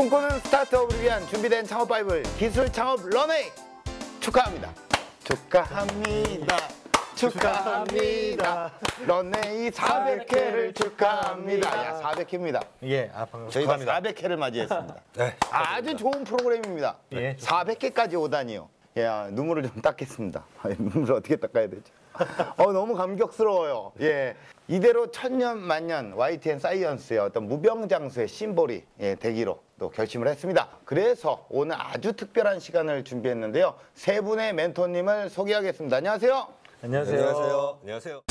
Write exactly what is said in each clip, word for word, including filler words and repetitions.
꿈꾸는 스타트업을 위한 준비된 창업 바이블 기술 창업 런웨이 축하합니다. 축하합니다. 축하합니다. 런웨이 사백 회를 축하합니다. 야, 사백 회입니다. 예, 아, 반갑습니다. 저희가 사백 회를 맞이했습니다. 네, 아주 좋은 프로그램입니다. 예, 사백 회까지 오다니요. 예, 눈물을 좀 닦겠습니다. 눈물을 어떻게 닦아야 되죠? 어, 너무 감격스러워요. 예, 이대로 천년 만년 와이티엔 사이언스의 어떤 무병장수의 심볼이 예, 되기로 또 결심을 했습니다. 그래서 오늘 아주 특별한 시간을 준비했는데요. 세 분의 멘토님을 소개하겠습니다. 안녕하세요. 안녕하세요. 안녕하세요. 안녕하세요.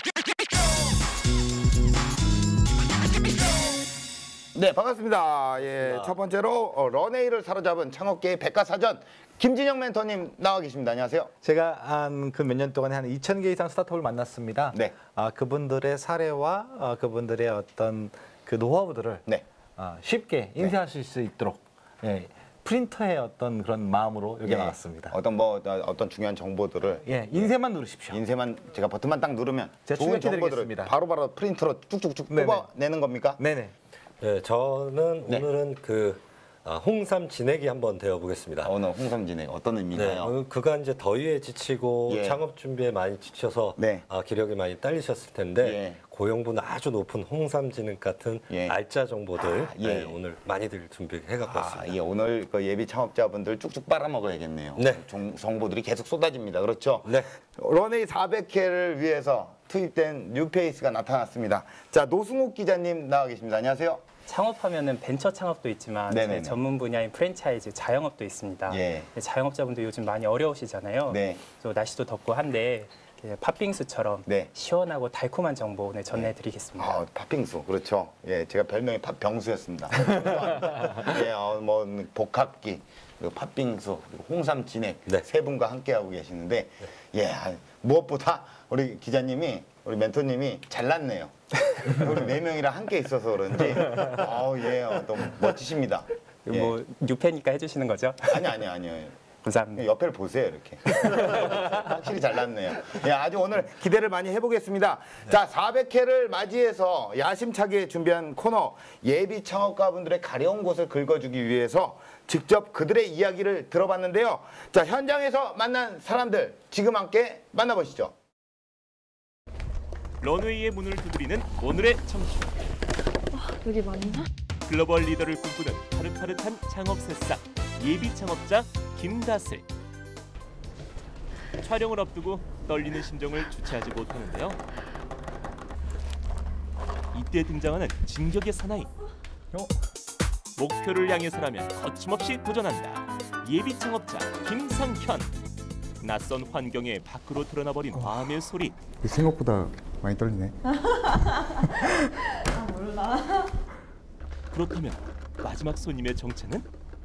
네, 반갑습니다. 예, 첫 번째로 어, 런웨이를 사로잡은 창업계의 백과사전 김진영 멘토님 나와 계십니다. 안녕하세요. 제가 한 그 몇 년 동안에 한 이천 개 이상 스타트업을 만났습니다. 네. 아, 그분들의 사례와 어, 그분들의 어떤 그 노하우들을 네. 아, 쉽게 인쇄하실 수 있도록 예, 프린터의 어떤 그런 마음으로 여기 예, 나왔습니다. 어떤 뭐 어떤 중요한 정보들을 예, 인쇄만 누르십시오. 인쇄만 제가 버튼만 딱 누르면 제가 좋은 정보들을 출력해드리겠습니다. 바로바로 프린터로 쭉쭉쭉 네네. 뽑아내는 겁니까? 네네. 네, 저는 네. 오늘은 그 아, 홍삼 진액이 한번 되어보겠습니다. 오늘 홍삼진액 어떤 네, 의미인가요? 어, 그간 이제 더위에 지치고 예. 창업 준비에 많이 지쳐서 네. 아, 기력이 많이 딸리셨을 텐데 예. 고용분 아주 높은 홍삼 진액 같은 예. 알짜 정보들 아, 예. 네, 오늘 많이들 준비해 갖고 아, 왔습니다. 예, 오늘 그 예비 창업자분들 쭉쭉 빨아먹어야겠네요. 네. 정, 정보들이 계속 쏟아집니다. 그렇죠? 네. 런웨이 사백 회를 위해서 투입된 뉴페이스가 나타났습니다. 자, 노승욱 기자님 나와 계십니다. 안녕하세요. 창업하면은 벤처 창업도 있지만 네네네. 제 전문 분야인 프랜차이즈 자영업도 있습니다. 예. 자영업자분들 요즘 많이 어려우시잖아요. 네. 또 날씨도 덥고 한데 팥빙수처럼 네. 시원하고 달콤한 정보 오늘 전해드리겠습니다. 아, 팥빙수 그렇죠. 예, 제가 별명이 팥병수였습니다. 예, 어, 뭐 복합기 그리고 팥빙수 그리고 홍삼 진액 네. 세 분과 함께 하고 계시는데 예, 아, 무엇보다 우리 기자님이 우리 멘토님이 잘났네요. 우리 네 명이랑 함께 있어서 그런지 아우 예, 어, 너무 멋지십니다. 예. 뭐 뉴페니까 해주시는 거죠? 아니 아니 아니요. 감사합니다. 옆에를 보세요 이렇게. 확실히 잘났네요. 예, 아주 오늘 기대를 많이 해보겠습니다. 네. 자, 사백 회를 맞이해서 야심차게 준비한 코너 예비 창업가분들의 가려운 곳을 긁어주기 위해서 직접 그들의 이야기를 들어봤는데요. 자, 현장에서 만난 사람들 지금 함께 만나보시죠. 런웨이의 문을 두드리는 오늘의 청춘. 아, 여기 맞나? 글로벌 리더를 꿈꾸는 파릇파릇한 창업 새싹 예비 창업자 김다슬. 촬영을 앞두고 떨리는 심정을 주체하지 못하는데요. 이때 등장하는 진격의 사나이. 어? 목표를 향해서라면 거침없이 도전한다. 예비 창업자 김상현. 낯선 환경에 밖으로 드러나버린 마음의 소리. 생각보다 많이 떨리네. 아, 몰라. 그렇다면 마지막 손님의 정체는?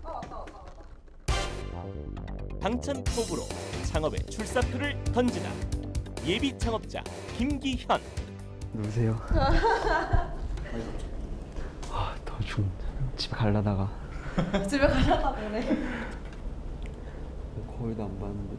당찬 포부로 창업의 출사표를 던지다. 예비 창업자 김기현. 누구세요? 아, 더 좀 집에 가려다가. 집에 가려다 보네. 거울도 안 봤는데.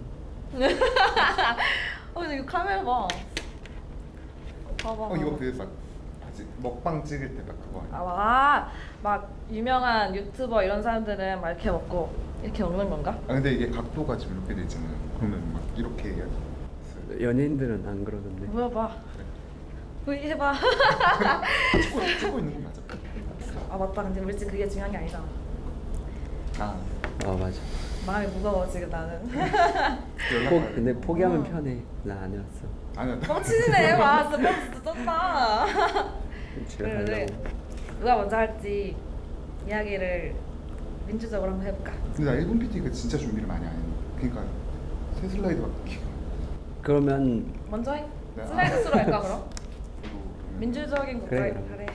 어, 근데 이거 카메라 봐. 봐봐. 어 이거 그막 먹방 찍을 때 딱 그거 아니야? 아, 막 유명한 유튜버 이런 사람들은 막 이렇게 먹고 이렇게 먹는 건가? 아 근데 이게 각도가 지금 이렇게 돼 있잖아요. 그러면 막 이렇게 해야 돼. 연예인들은 안 그러던데. 보여봐. V 해봐. 찍고, 찍고 있는 거 맞아? 아, 맞다. 근데 우리 지금 그게 중요한 게 아니잖아. 아 아, 맞아. 마음이 무거워 지금 나는. 포, 근데 포기하면 편해. 나 안 해왔어. 아니야. 뻥치네. 와, 진짜 뻥 진짜 쩐다. 집에 그래, 가려고. 누가 먼저 할지 이야기를 민주적으로 한번 해볼까? 근데 나 일본 피티가 진짜 준비를 많이 안 했네. 그러니까 새 슬라이드가 기가. 그러면 먼저 해. 네. 슬라이드 스로 할까 그럼? 저도 그러면 민주적인 국가 그래, 그래.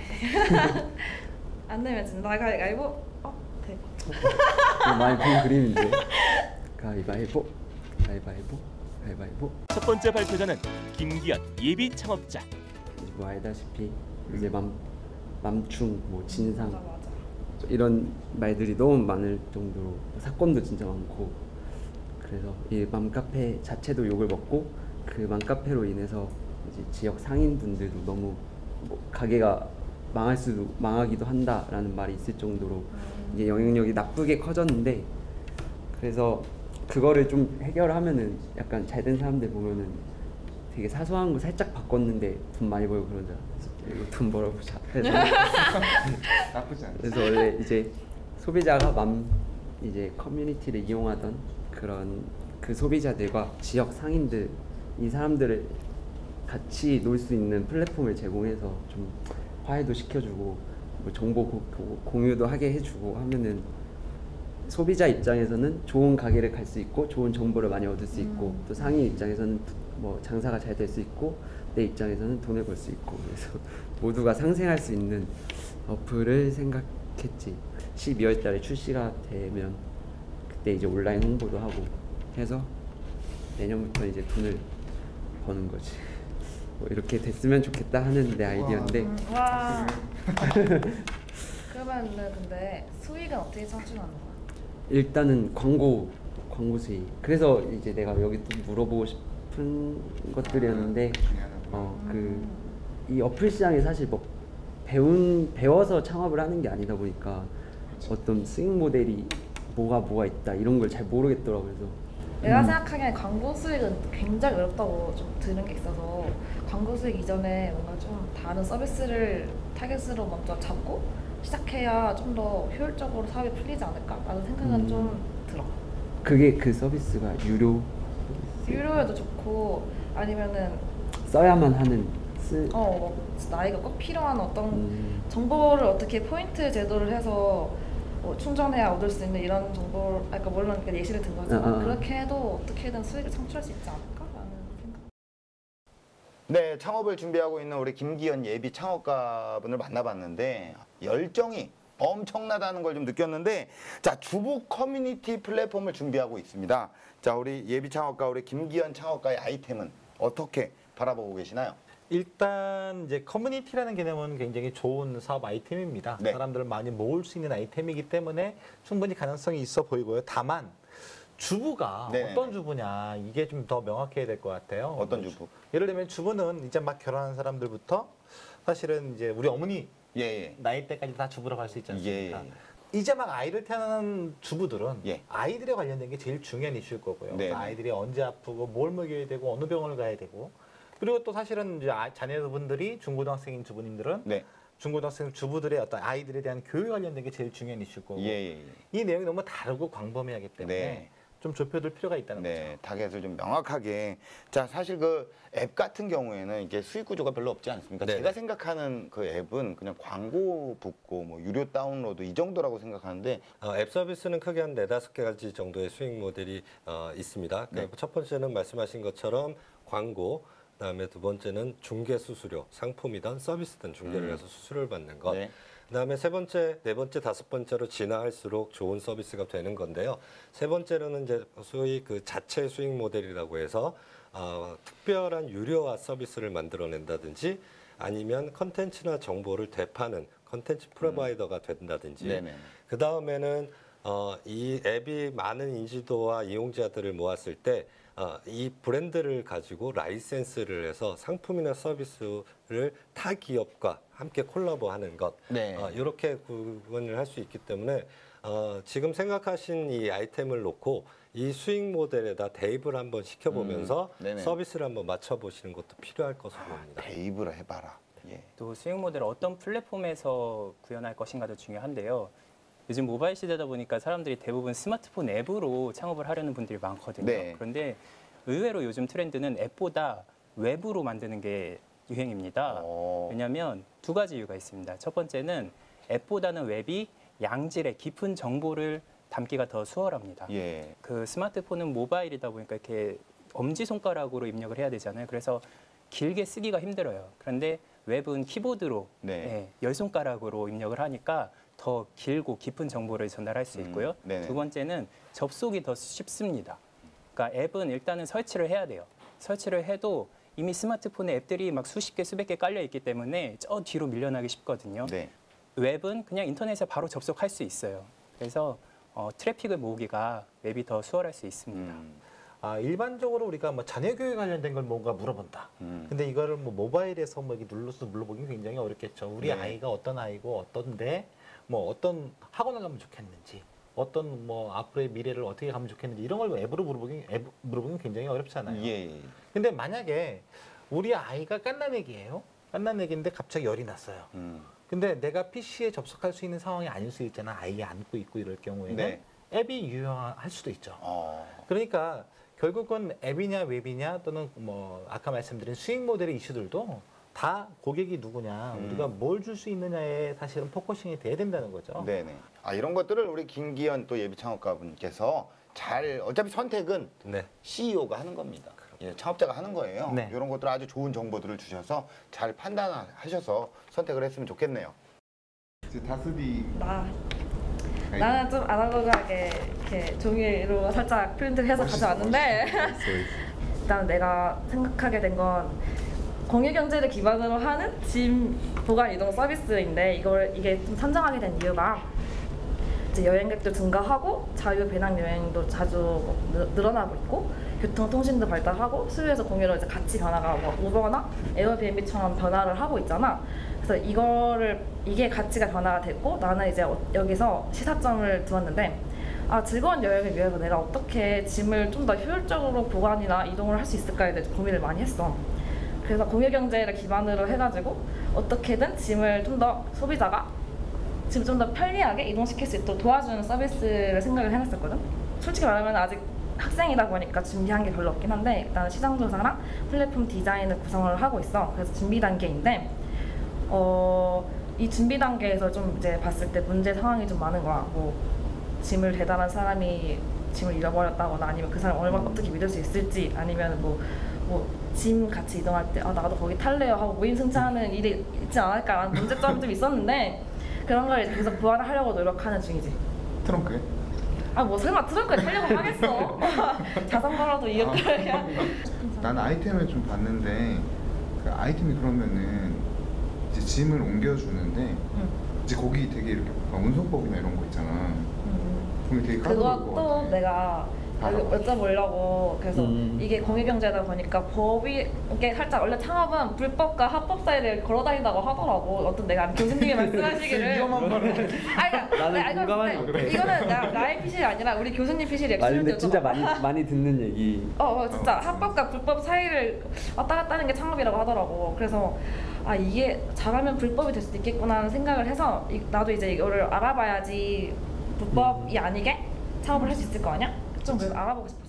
안 내면 진다. 가위바위보. 어, 대박. 이거 많이 본 그림인데. 가위바위보. 가위바위보. 가위바위보. 첫 번째 발표자는 김기현 예비 창업자. 이제 뭐 알다시피 이제 맘 맘충, 뭐 진상 맞아 맞아. 이런 말들이 너무 많을 정도로 사건도 진짜 많고, 그래서 이 맘카페 자체도 욕을 먹고 그 맘카페로 인해서 이제 지역 상인분들도 너무 뭐 가게가 망할 수도 망하기도 한다라는 말이 있을 정도로 이게 영향력이 나쁘게 커졌는데 그래서 그거를 좀 해결하면은 약간 잘된 사람들 보면은 되게 사소한 거 살짝 바꿨는데 돈 많이 벌고 그러자. 이거 돈 벌어보자. 그래서, 나쁘지 않아. 그래서 원래 이제 소비자가 맘 이제 커뮤니티를 이용하던 그런 그 소비자들과 지역 상인들 이 사람들을 같이 놀 수 있는 플랫폼을 제공해서 좀 화해도 시켜주고 뭐 정보 고, 고, 공유도 하게 해주고 하면은 소비자 입장에서는 좋은 가게를 갈 수 있고 좋은 정보를 많이 얻을 수 있고 또 상인 입장에서는 뭐 장사가 잘 될 수 있고 내 입장에서는 돈을 벌 수 있고 그래서 모두가 상생할 수 있는 어플을 생각했지. 십이월 달에 출시가 되면 그때 이제 온라인 홍보도 하고 해서 내년부터 이제 돈을 버는 거지. 뭐 이렇게 됐으면 좋겠다 하는 내 아이디어인데 음, 와. 그러면은 근데 수익은 어떻게 창출하는 거야? 일단은 광고 광고 수익. 그래서 이제 내가 여기 또 물어보고 싶은 것들이었는데 어 그 이 어플 시장이 사실 뭐 배운 배워서 창업을 하는 게 아니다 보니까 어떤 수익 모델이 뭐가 뭐가 있다 이런 걸 잘 모르겠더라고. 그래서 내가 음. 생각하기엔 광고 수익은 굉장히 어렵다고 좀 들은 게 있어서 광고 수익 이전에 뭔가 좀 다른 서비스를 타겟으로 먼저 잡고 시작해야 좀 더 효율적으로 사업이 풀리지 않을까라는 생각은 음. 좀 들어. 그게 그 서비스가 유료 유료여도 좋고 아니면은 써야만 하는 쓰 어, 뭐 나이가 꼭 필요한 어떤 음. 정보를 어떻게 포인트 제도를 해서 뭐 충전해야 얻을 수 있는 이런 정보, 아까 물론 그러니까 예시를 든 거지만 아, 아, 아. 그렇게 해도 어떻게든 수익을 창출할 수 있지 않을까라는 생각. 네, 창업을 준비하고 있는 우리 김기현 예비 창업가분을 만나봤는데 열정이 엄청나다는 걸 좀 느꼈는데 자, 주부 커뮤니티 플랫폼을 준비하고 있습니다. 자, 우리 예비 창업가 우리 김기현 창업가의 아이템은 어떻게 바라보고 계시나요? 일단 이제 커뮤니티라는 개념은 굉장히 좋은 사업 아이템입니다. 네. 사람들을 많이 모을 수 있는 아이템이기 때문에 충분히 가능성이 있어 보이고요. 다만 주부가 네네네. 어떤 주부냐 이게 좀 더 명확해야 될 것 같아요. 어떤 주부? 예를 들면 주부는 이제 막 결혼한 사람들부터 사실은 이제 우리 어머니 예, 예. 나이 때까지 다 주부라고 할 수 있지 않습니까? 예, 예. 이제 막 아이를 태어난 주부들은 예. 아이들에 관련된 게 제일 중요한 이슈일 거고요. 네네. 아이들이 언제 아프고 뭘 먹여야 되고 어느 병원을 가야 되고 그리고 또 사실은 이제 아- 자녀분들이 중고등학생인 주부님들은 네. 중고등학생 주부들의 어떤 아이들에 대한 교육 관련된 게 제일 중요한 이슈일 거고 예, 예, 예. 이 내용이 너무 다르고 광범위하기 때문에 네. 좀 좁혀둘 필요가 있다는 네, 거죠. 타겟을 좀 명확하게. 자, 사실 그 앱 같은 경우에는 이게 수익 구조가 별로 없지 않습니까? 네네. 제가 생각하는 그 앱은 그냥 광고 붙고 뭐 유료 다운로드 이 정도라고 생각하는데 어, 앱 서비스는 크게 한 네다섯 가지 정도의 수익 모델이 어, 있습니다. 네. 그 첫 번째는 말씀하신 것처럼 광고, 그다음에 두 번째는 중개 수수료, 상품이든 서비스든 중개를 음. 해서 수수료를 받는 것. 네. 그다음에 세 번째, 네 번째, 다섯 번째로 진화할수록 좋은 서비스가 되는 건데요. 세 번째로는 이제 소위 그 자체 수익 모델이라고 해서 어, 특별한 유료화 서비스를 만들어낸다든지 아니면 컨텐츠나 정보를 되파는 컨텐츠 프로바이더가 된다든지 네네. 그 다음에는 어, 이 앱이 많은 인지도와 이용자들을 모았을 때 어, 이 브랜드를 가지고 라이센스를 해서 상품이나 서비스를 타 기업과 함께 콜라보하는 것 네. 어, 이렇게 구분을 할 수 있기 때문에 어, 지금 생각하신 이 아이템을 놓고 이 수익 모델에다 대입을 한번 시켜보면서 음, 네네. 서비스를 한번 맞춰보시는 것도 필요할 것으로 보입니다. 대입을 해봐라. 예. 또 수익 모델을 어떤 플랫폼에서 구현할 것인가도 중요한데요. 요즘 모바일 시대다 보니까 사람들이 대부분 스마트폰 앱으로 창업을 하려는 분들이 많거든요. 네. 그런데 의외로 요즘 트렌드는 앱보다 웹으로 만드는 게 유행입니다. 어. 왜냐하면 두 가지 이유가 있습니다. 첫 번째는 앱보다는 웹이 양질의 깊은 정보를 담기가 더 수월합니다. 예. 그 스마트폰은 모바일이다 보니까 이렇게 엄지손가락으로 입력을 해야 되잖아요. 그래서 길게 쓰기가 힘들어요. 그런데 웹은 키보드로 네. 예, 열 손가락으로 입력을 하니까 더 길고 깊은 정보를 전달할 수 있고요. 음, 네네. 두 번째는 접속이 더 쉽습니다. 그러니까 앱은 일단은 설치를 해야 돼요. 설치를 해도 이미 스마트폰에 앱들이 막 수십 개, 수백 개 깔려 있기 때문에 저 뒤로 밀려나기 쉽거든요. 네. 웹은 그냥 인터넷에 바로 접속할 수 있어요. 그래서 어, 트래픽을 모으기가 웹이 더 수월할 수 있습니다. 음. 아, 일반적으로 우리가 뭐 자녀 교육 관련된 걸 뭔가 물어본다. 음. 근데 이거를 뭐 모바일에서 뭐 이렇게 눌러서 물어보기 굉장히 어렵겠죠. 우리 네. 아이가 어떤 아이고 어떤데 뭐 어떤 학원을 가면 좋겠는지, 어떤 뭐 앞으로의 미래를 어떻게 가면 좋겠는지 이런 걸 앱으로 물어보기 앱 물어보기 굉장히 어렵잖아요. 예. 근데 만약에 우리 아이가 갓난애기예요. 갓난애기인데 갑자기 열이 났어요. 음. 근데 내가 피시에 접속할 수 있는 상황이 아닐 수 있잖아. 아이 안고 있고 이럴 경우에는 네. 앱이 유효할 수도 있죠. 어. 그러니까 결국은 앱이냐 웹이냐 또는 뭐 아까 말씀드린 수익 모델의 이슈들도 다 고객이 누구냐, 음. 우리가 뭘 줄 수 있느냐에 사실은 포커싱이 돼야 된다는 거죠. 네네. 아 이런 것들을 우리 김기현 또 예비 창업가분께서 잘 어차피 선택은 네. 씨이오가 하는 겁니다. 예, 창업자가 하는 거예요. 네. 이런 것들 아주 좋은 정보들을 주셔서 잘 판단하셔서 선택을 했으면 좋겠네요. 이제 다스비 나 아이디. 나는 좀 아날로그하게 이렇게 종이로 살짝 프린트해서 가져왔는데 일단 내가 생각하게 된 건 공유 경제를 기반으로 하는 짐 보관 이동 서비스인데 이걸 이게 좀 선정하게 된 이유가 이제 여행객도 증가하고 자유 배낭 여행도 자주 늘- 늘어나고 있고 교통통신도 발달하고 수요에서 공유로 이제 가치 변화가 뭐 우버나 에어비앤비처럼 변화를 하고 있잖아. 그래서 이거를 이게 가치가 변화가 됐고 나는 이제 어- 여기서 시사점을 두었는데 아 즐거운 여행을 위해서 내가 어떻게 짐을 좀 더 효율적으로 보관이나 이동을 할 수 있을까에 대해서 고민을 많이 했어. 그래서 공유 경제를 기반으로 해가지고 어떻게든 짐을 좀 더 소비자가 지금 좀 더 편리하게 이동시킬 수 있도록 도와주는 서비스를 생각을 해놨었거든. 솔직히 말하면 아직 학생이다 보니까 준비한 게 별로 없긴 한데 일단 시장 조사랑 플랫폼 디자인을 구성을 하고 있어. 그래서 준비 단계인데 어, 이 준비 단계에서 좀 이제 봤을 때 문제 상황이 좀 많은 거야. 뭐 짐을 대단한 사람이 짐을 잃어버렸다거나 아니면 그 사람 얼마 어떻게 믿을 수 있을지 아니면 뭐 뭐 짐 같이 이동할 때 아 나도 거기 탈래요 하고 무임승차하는 일이 있지 않을까라는 문제점이 좀 있었는데 그런 걸 이제 계속 보완하려고 노력하는 중이지. 트렁크에? 아 뭐 설마 트렁크에 타려고 하겠어. 자전거라도 이용해야. 난 아이템을 좀 봤는데 그 아이템이 그러면은 이제 짐을 옮겨주는데 응. 이제 거기 되게 이렇게 막 운송법이나 이런 거 있잖아. 음. 그럼 되게 까다로울 것 그것도 같아. 내가 여기 여쭤보려고 그래서 음. 이게 공유경제다 보니까 법이 이게 살짝 원래 창업은 불법과 합법 사이를 걸어다닌다고 하더라고. 어떤 내가 아는 교수님이 말씀하시기를 위험한 말을 아니 그러니까 나는 내가 이거 공감하는 봤을 거 때 이거는 나, 나의 피실이 아니라 우리 교수님 피실이야. 아 근데 교수님한테 진짜 여쭤봐. 많이 많이 듣는 얘기. 어, 어 진짜 합법과 불법 사이를 왔다 갔다 하는 게 창업이라고 하더라고. 그래서 아 이게 잘하면 불법이 될 수도 있겠구나 하는 생각을 해서 이, 나도 이제 이거를 알아봐야지 불법이 아니게 창업을 할 수 있을 거 아니야? 좀 그래서 알아보고 싶었어.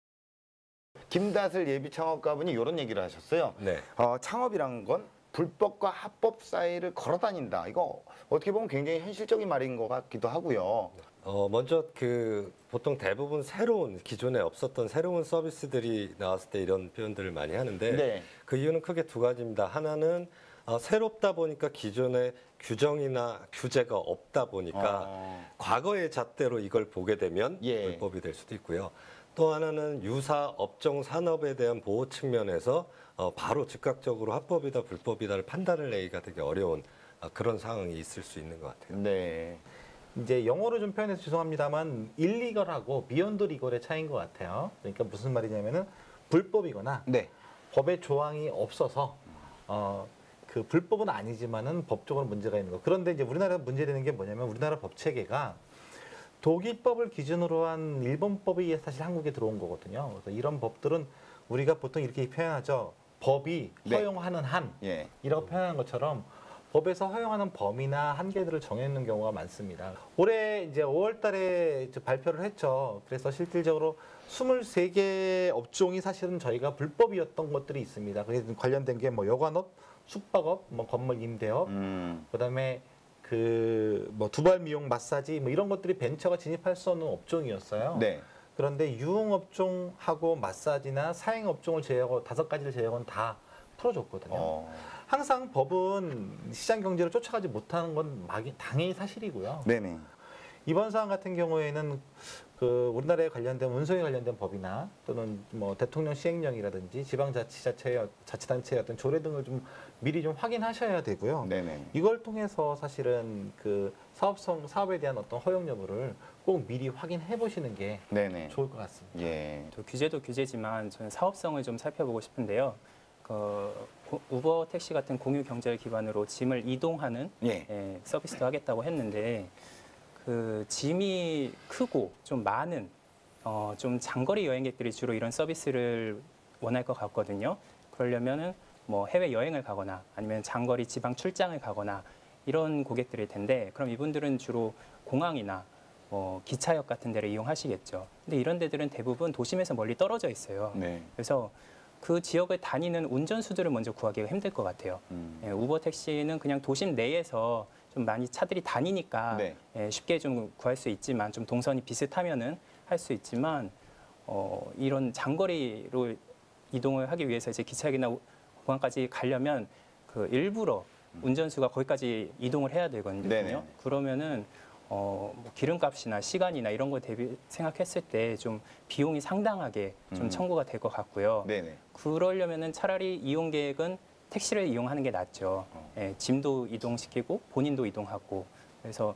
김다슬 예비 창업가분이 이런 얘기를 하셨어요. 네. 어, 창업이란 건 불법과 합법 사이를 걸어다닌다. 이거 어떻게 보면 굉장히 현실적인 말인 것 같기도 하고요. 어, 먼저 그 보통 대부분 새로운 기존에 없었던 새로운 서비스들이 나왔을 때 이런 표현들을 많이 하는데 네. 그 이유는 크게 두 가지입니다. 하나는 어, 새롭다 보니까 기존에 규정이나 규제가 없다 보니까 어. 과거의 잣대로 이걸 보게 되면 예. 불법이 될 수도 있고요. 또 하나는 유사 업종 산업에 대한 보호 측면에서 어, 바로 즉각적으로 합법이다 불법이다를 판단을 내기가 되게 어려운 어, 그런 상황이 있을 수 있는 것 같아요. 네. 이제 영어로 좀 표현해서 죄송합니다만 일리걸하고 비욘드 리걸의 차이인 것 같아요. 그러니까 무슨 말이냐면은 불법이거나 네. 법의 조항이 없어서 어, 그 불법은 아니지만은 법적으로 문제가 있는 거. 그런데 이제 우리나라 문제되는 게 뭐냐면 우리나라 법 체계가 독일법을 기준으로 한 일본법이 사실 한국에 들어온 거거든요. 그래서 이런 법들은 우리가 보통 이렇게 표현하죠. 법이 네. 허용하는 한 예. 이라고 표현하는 것처럼 법에서 허용하는 범위나 한계들을 정해놓는 경우가 많습니다. 올해 이제 오월 달에 이제 발표를 했죠. 그래서 실질적으로 스물세 개 업종이 사실은 저희가 불법이었던 것들이 있습니다. 그래서 관련된 게 뭐 여관업, 숙박업, 뭐 건물 임대업, 음. 그다음에 그 뭐 두발 미용 마사지 뭐 이런 것들이 벤처가 진입할 수 없는 업종이었어요. 네. 그런데 유흥업종하고 마사지나 사행업종을 제외하고 다섯 가지를 제외하고는 다 풀어줬거든요. 어. 항상 법은 시장 경제를 쫓아가지 못하는 건 막이 당연히 사실이고요. 네네. 이번 사안 같은 경우에는 그 우리나라에 관련된 운송에 관련된 법이나 또는 뭐 대통령 시행령이라든지 지방자치자체 자치단체의 어떤 조례 등을 좀 미리 좀 확인하셔야 되고요. 네네. 이걸 통해서 사실은 그 사업성 사업에 대한 어떤 허용 여부를 꼭 미리 확인해 보시는 게 네네. 좋을 것 같습니다. 예. 또 규제도 규제지만 저는 사업성을 좀 살펴보고 싶은데요. 그 고- 우버 택시 같은 공유 경제를 기반으로 짐을 이동하는 예. 예, 서비스도 하겠다고 했는데 그 짐이 크고 좀 많은 어, 좀 장거리 여행객들이 주로 이런 서비스를 원할 것 같거든요. 그러려면은 뭐 해외 여행을 가거나 아니면 장거리 지방 출장을 가거나 이런 고객들일 텐데 그럼 이분들은 주로 공항이나 뭐 기차역 같은 데를 이용하시겠죠. 근데 이런 데들은 대부분 도심에서 멀리 떨어져 있어요. 네. 그래서 그 지역을 다니는 운전수들을 먼저 구하기가 힘들 것 같아요. 음. 예, 우버 택시는 그냥 도심 내에서 좀 많이 차들이 다니니까 네. 예, 쉽게 좀 구할 수 있지만 좀 동선이 비슷하면은 할 수 있지만 어, 이런 장거리로 이동을 하기 위해서 이제 기차역이나 우- 공항까지 가려면 그 일부러 운전수가 거기까지 이동을 해야 되거든요. 네네. 그러면은 어, 뭐 기름값이나 시간이나 이런 거 대비 생각했을 때 좀 비용이 상당하게 좀 음. 청구가 될 것 같고요. 네네. 그러려면은 차라리 이용 계획은 택시를 이용하는 게 낫죠. 어. 예, 짐도 이동시키고 본인도 이동하고 그래서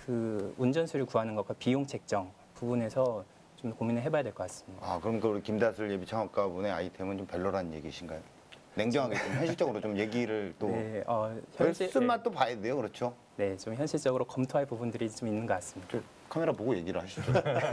그 운전수를 구하는 것과 비용 책정 부분에서 좀 고민을 해봐야 될 것 같습니다. 아, 그럼 그 우리 김다슬 예비 창업가 분의 아이템은 좀 별로라는 얘기신가요? 냉정하게 좀 현실적으로 좀 얘기를 또 네, 어, 쓴 맛도 봐야 돼요, 그렇죠? 네, 좀 현실적으로 검토할 부분들이 좀 있는 것 같습니다. 저 카메라 보고 얘기를 하시죠.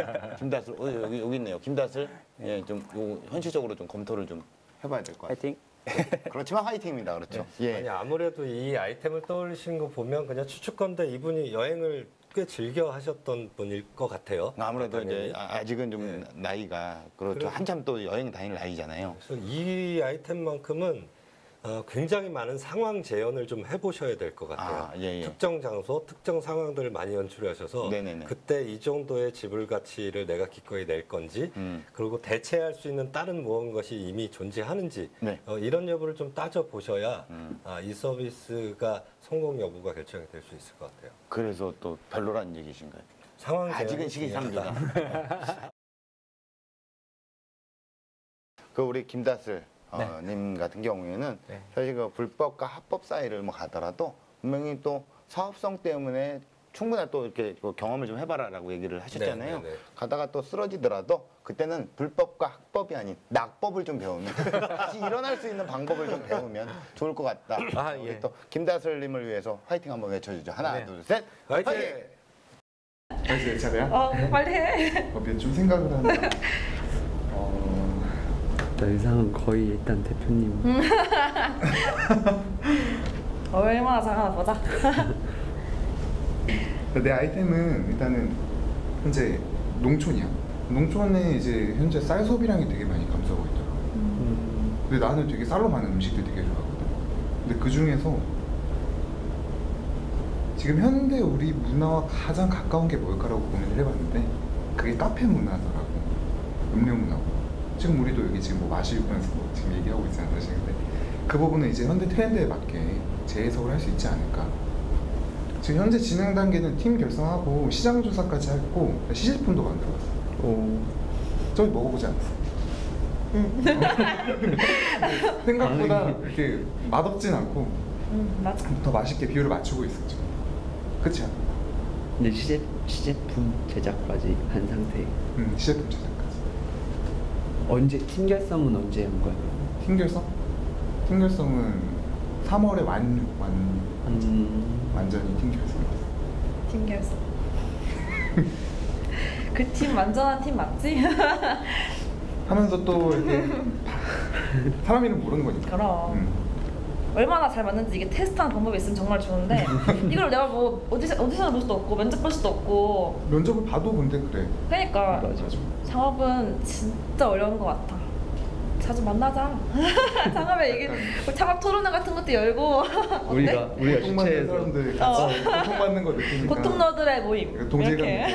김다슬, 어, 여기 여기 있네요. 김다슬, 예, 좀 요, 현실적으로 좀 검토를 좀 해봐야 될 것 같아요. 파이팅. 그렇지만 화이팅입니다, 그렇죠? 예. 아니 아무래도 이 아이템을 떠올리시는 거 보면 그냥 추측건데 이분이 여행을 꽤 즐겨 하셨던 분일 것 같아요. 아무래도 당연히. 이제 아- 아직은 좀 네. 나이가 그렇죠. 그래서- 한참 또 여행 다닐 나이잖아요. 그래서 이 아이템만큼은 어, 굉장히 많은 상황 재현을 좀 해보셔야 될 것 같아요. 아, 예, 예. 특정 장소, 특정 상황들을 많이 연출하셔서 네네네. 그때 이 정도의 지불 가치를 내가 기꺼이 낼 건지 음. 그리고 대체할 수 있는 다른 무언가이 이미 존재하는지 네. 어, 이런 여부를 좀 따져 보셔야 음. 아, 이 서비스가 성공 여부가 결정이 될 수 있을 것 같아요. 그래서 또 별로라는 얘기신가요? 상황 아직은 재현이 시기상조다. 중요하다. 그 우리 김다슬 어, 네. 님 같은 경우에는 네. 사실 그 불법과 합법 사이를 뭐 가더라도 분명히 또 사업성 때문에 충분히 또 이렇게 그 경험을 좀 해봐라라고 얘기를 하셨잖아요. 네, 네, 네. 가다가 또 쓰러지더라도 그때는 불법과 합법이 아닌 낙법을 좀 배우면 다시 일어날 수 있는 방법을 좀 배우면 좋을 것 같다. 아, 우리 예. 또 김다슬님을 위해서 화이팅 한번 외쳐주죠. 하나, 네. 둘, 셋, 화이팅! 벌써 내 차례야? 어, 빨리 해. 어, 좀 생각을 하면 어, 의상은 거의 일단 대표님 얼마나 잘하나 보자. 내 아이템은 일단은 현재 농촌이야. 농촌에 이제 현재 쌀 소비량이 되게 많이 감소하고 있더라고. 근데 나는 되게 쌀로 만든 음식들 되게 좋아하거든. 근데 그 중에서 지금 현대 우리 문화와 가장 가까운 게 뭘까라고 고민을 해봤는데 그게 카페 문화더라고. 음료 문화고. 지금 우리도 여기 지금 뭐 마시면서 뭐 지금 얘기하고 있잖아 사실. 근데 그 부분은 이제 현대 트렌드에 맞게 재해석을 할 수 있지 않을까. 지금 현재 진행 단계는 팀 결성하고 시장 조사까지 했고 시제품도 만들어봤어. 오. 저기 먹어보지 않았어? 생각보다 이렇게 맛없진 않고 응, 맞아. 더 맛있게 비율을 맞추고 있어 지금. 그치 않아? 이제 시제 시제품 제작까지 한 상태. 음, 시제품 제작까지. 언제 팀 결성은 언제 한 거야? 팀 결성? 팀 결성은 삼월에 완, 완, 음. 완전히 팀 결성이었어. 팀 결성. 그 팀 완전한 팀 맞지? 하면서 또 이렇게 사람 이름 모르는 거니까. 그럼. 음. 얼마나 잘 맞는지 이게 테스트하는 방법이 있으면 정말 좋은데 이걸 내가 뭐 어디서 어디서 볼 수도 없고 면접 볼 수도 없고. 면접을 봐도 근데 그래. 그러니까 맞아. 창업은 진짜 어려운 것 같아. 자주 만나자. 창업에 이게 뭐 창업 토론회 같은 것도 열고. 어때? 우리가 우리가 고통받는 주최해서 사람들 어. 같이 고통받는 거 느끼니까. 고통너들의 모임. 동질감 이렇게.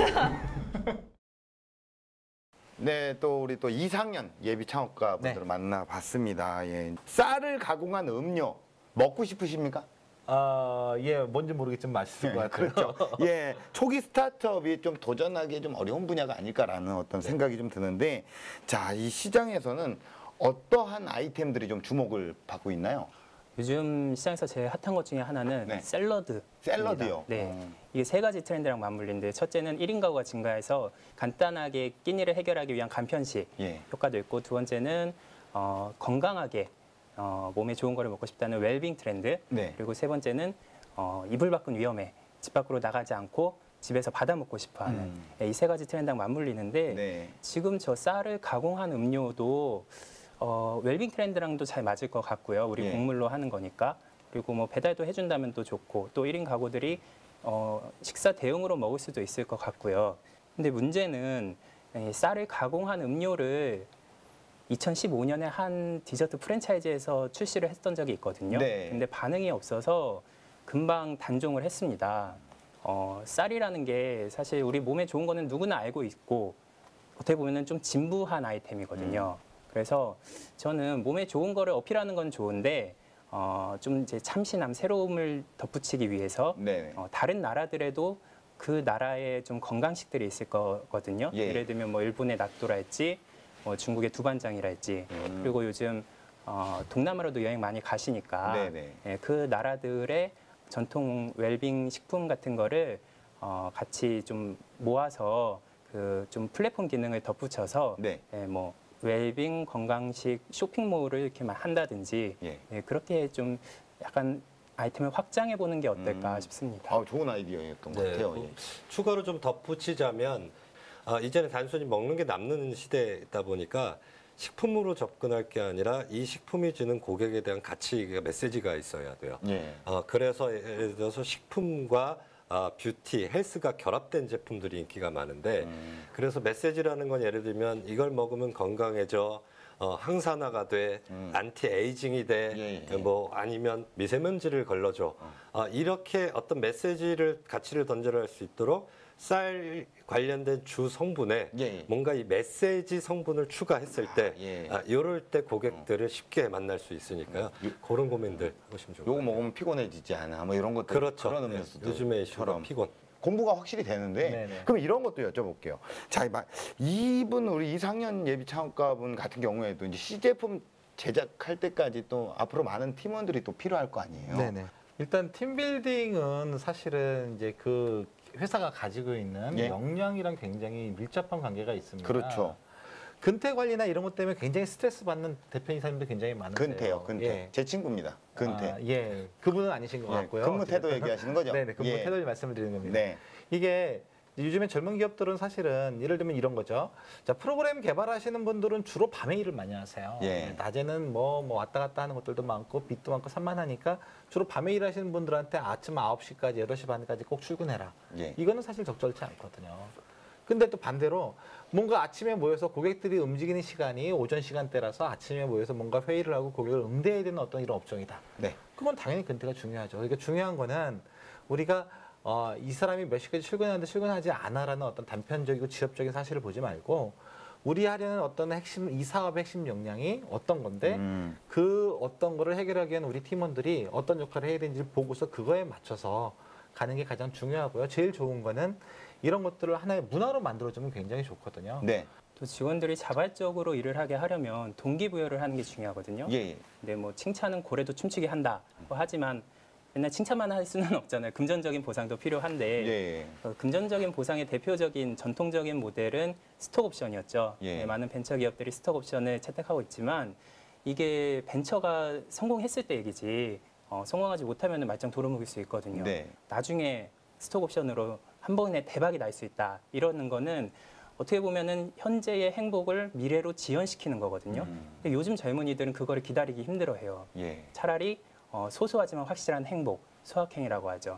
네, 또 우리 또 이상년 예비 창업가 분들을 네. 만나봤습니다. 예. 쌀을 가공한 음료 먹고 싶으십니까? 아, 예, 뭔지 모르겠지만 맛있을 것 같아요. 그렇죠. 예, 초기 스타트업이 좀 도전하기 좀 어려운 분야가 아닐까라는 어떤 생각이 좀 드는데, 자, 이 시장에서는 어떠한 아이템들이 좀 주목을 받고 있나요? 요즘 시장에서 제일 핫한 것 중에 하나는 네. 샐러드. 샐러드요? 네. 어. 이게 세 가지 트렌드랑 맞물리는데 첫째는 일 인 가구가 증가해서 간단하게 끼니를 해결하기 위한 간편식 예. 효과도 있고 두 번째는 어, 건강하게 어, 몸에 좋은 거를 먹고 싶다는 웰빙 트렌드. 네. 그리고 세 번째는 어, 이불 밖은 위험해. 집 밖으로 나가지 않고 집에서 받아 먹고 싶어 하는 음. 이 세 가지 트렌드랑 맞물리는데 네. 지금 저 쌀을 가공한 음료도 어, 웰빙 트렌드랑도 잘 맞을 것 같고요. 우리 예. 곡물로 하는 거니까. 그리고 뭐 배달도 해준다면 또 좋고 또 일 인 가구들이 어, 식사 대용으로 먹을 수도 있을 것 같고요. 근데 문제는 이 쌀을 가공한 음료를 이천십오 년에 한 디저트 프랜차이즈에서 출시를 했던 적이 있거든요. 네. 근데 반응이 없어서 금방 단종을 했습니다. 어, 쌀이라는 게 사실 우리 몸에 좋은 거는 누구나 알고 있고 어떻게 보면은 좀 진부한 아이템이거든요. 그래서 저는 몸에 좋은 거를 어필하는 건 좋은데 어, 좀 이제 참신함, 새로움을 덧붙이기 위해서 네. 어, 다른 나라들에도 그 나라의 좀 건강식들이 있을 거거든요. 예. 예를 들면 뭐 일본의 나또랄지 뭐 중국의 두반장이랄지 음. 그리고 요즘 어, 동남아로도 여행 많이 가시니까 네네. 예, 그 나라들의 전통 웰빙 식품 같은 거를 어, 같이 좀 모아서 그 좀 플랫폼 기능을 덧붙여서 네. 예, 뭐 웰빙 건강식 쇼핑몰을 이렇게 막 한다든지 예. 예, 그렇게 좀 약간 아이템을 확장해 보는 게 어떨까 음. 싶습니다. 아, 좋은 아이디어였던 것 네, 같아요. 뭐 예. 추가로 좀 덧붙이자면 아, 이제는 단순히 먹는 게 남는 시대이다 보니까 식품으로 접근할 게 아니라 이 식품이 주는 고객에 대한 가치, 메시지가 있어야 돼요. 예. 어, 그래서 예를 들어서 식품과 아, 뷰티, 헬스가 결합된 제품들이 인기가 많은데 음. 그래서 메시지라는 건 예를 들면 이걸 먹으면 건강해져, 어, 항산화가 돼, 음. 안티 에이징이 돼, 예, 예. 뭐 아니면 미세먼지를 걸러줘. 어, 이렇게 어떤 메시지를 가치를 던져낼 수 있도록 쌀 관련된 주 성분에 예, 예. 뭔가 이 메시지 성분을 추가했을 때, 예. 아, 이럴 때 고객들을 쉽게 만날 수 있으니까요. 그런 고민들 하시면 좋을 것 요거 같아요. 먹으면 피곤해지지 않아. 뭐 이런 것들. 그렇죠. 그런 네. 음료수도. 요즘에 이슈가 처럼. 피곤. 공부가 확실히 되는데 네네. 그럼 이런 것도 여쭤볼게요. 자, 막 이분 우리 이상현 예비 창업가분 같은 경우에도 이제 시제품 제작할 때까지 또 앞으로 많은 팀원들이 또 필요할 거 아니에요. 네네. 일단 팀빌딩은 사실은 이제 그 회사가 가지고 있는 예. 역량이랑 굉장히 밀접한 관계가 있습니다. 그렇죠. 근태 관리나 이런 것 때문에 굉장히 스트레스 받는 대표 이사님도 굉장히 많으세요. 근태요, 근태. 예. 제 친구입니다. 근태. 아, 예. 그분은 아니신 것 예, 같고요. 근무 태도 얘기하시는 거죠? 네네. 근무 예. 태도 말씀을 드리는 겁니다. 네. 이게 요즘에 젊은 기업들은 사실은 예를 들면 이런 거죠. 자, 프로그램 개발하시는 분들은 주로 밤에 일을 많이 하세요. 예. 낮에는 뭐, 뭐 왔다 갔다 하는 것들도 많고 빚도 많고 산만하니까 주로 밤에 일하시는 분들한테 아침 아홉 시까지 여덟 시 반까지 꼭 출근해라. 예. 이거는 사실 적절치 않거든요. 근데 또 반대로 뭔가 아침에 모여서 고객들이 움직이는 시간이 오전 시간대라서 아침에 모여서 뭔가 회의를 하고 고객을 응대해야 되는 어떤 이런 업종이다. 네. 그건 당연히 근태가 중요하죠. 그러니까 중요한 거는 우리가 어, 이 사람이 몇 시까지 출근하는데 출근하지 않아라는 어떤 단편적이고 지엽적인 사실을 보지 말고 우리 하려는 어떤 핵심, 이 사업의 핵심 역량이 어떤 건데 음. 그 어떤 거를 해결하기 위한 우리 팀원들이 어떤 역할을 해야 되는지를 보고서 그거에 맞춰서 가는 게 가장 중요하고요. 제일 좋은 거는 이런 것들을 하나의 문화로 만들어주면 굉장히 좋거든요. 네. 또 직원들이 자발적으로 일을 하게 하려면 동기부여를 하는 게 중요하거든요. 예. 예. 근데 뭐 칭찬은 고래도 춤추게 한다. 뭐 하지만 맨날 칭찬만 할 수는 없잖아요. 금전적인 보상도 필요한데 예. 어, 금전적인 보상의 대표적인 전통적인 모델은 스톡 옵션이었죠. 예. 네, 많은 벤처 기업들이 스톡 옵션을 채택하고 있지만 이게 벤처가 성공했을 때 얘기지 어, 성공하지 못하면 말짱 도루묵일 수 있거든요. 네. 나중에 스톡 옵션으로 한 번에 대박이 날 수 있다. 이러는 거는 어떻게 보면은 현재의 행복을 미래로 지연시키는 거거든요. 음. 근데 요즘 젊은이들은 그거를 기다리기 힘들어해요. 예. 차라리 어, 소소하지만 확실한 행복, 소확행이라고 하죠.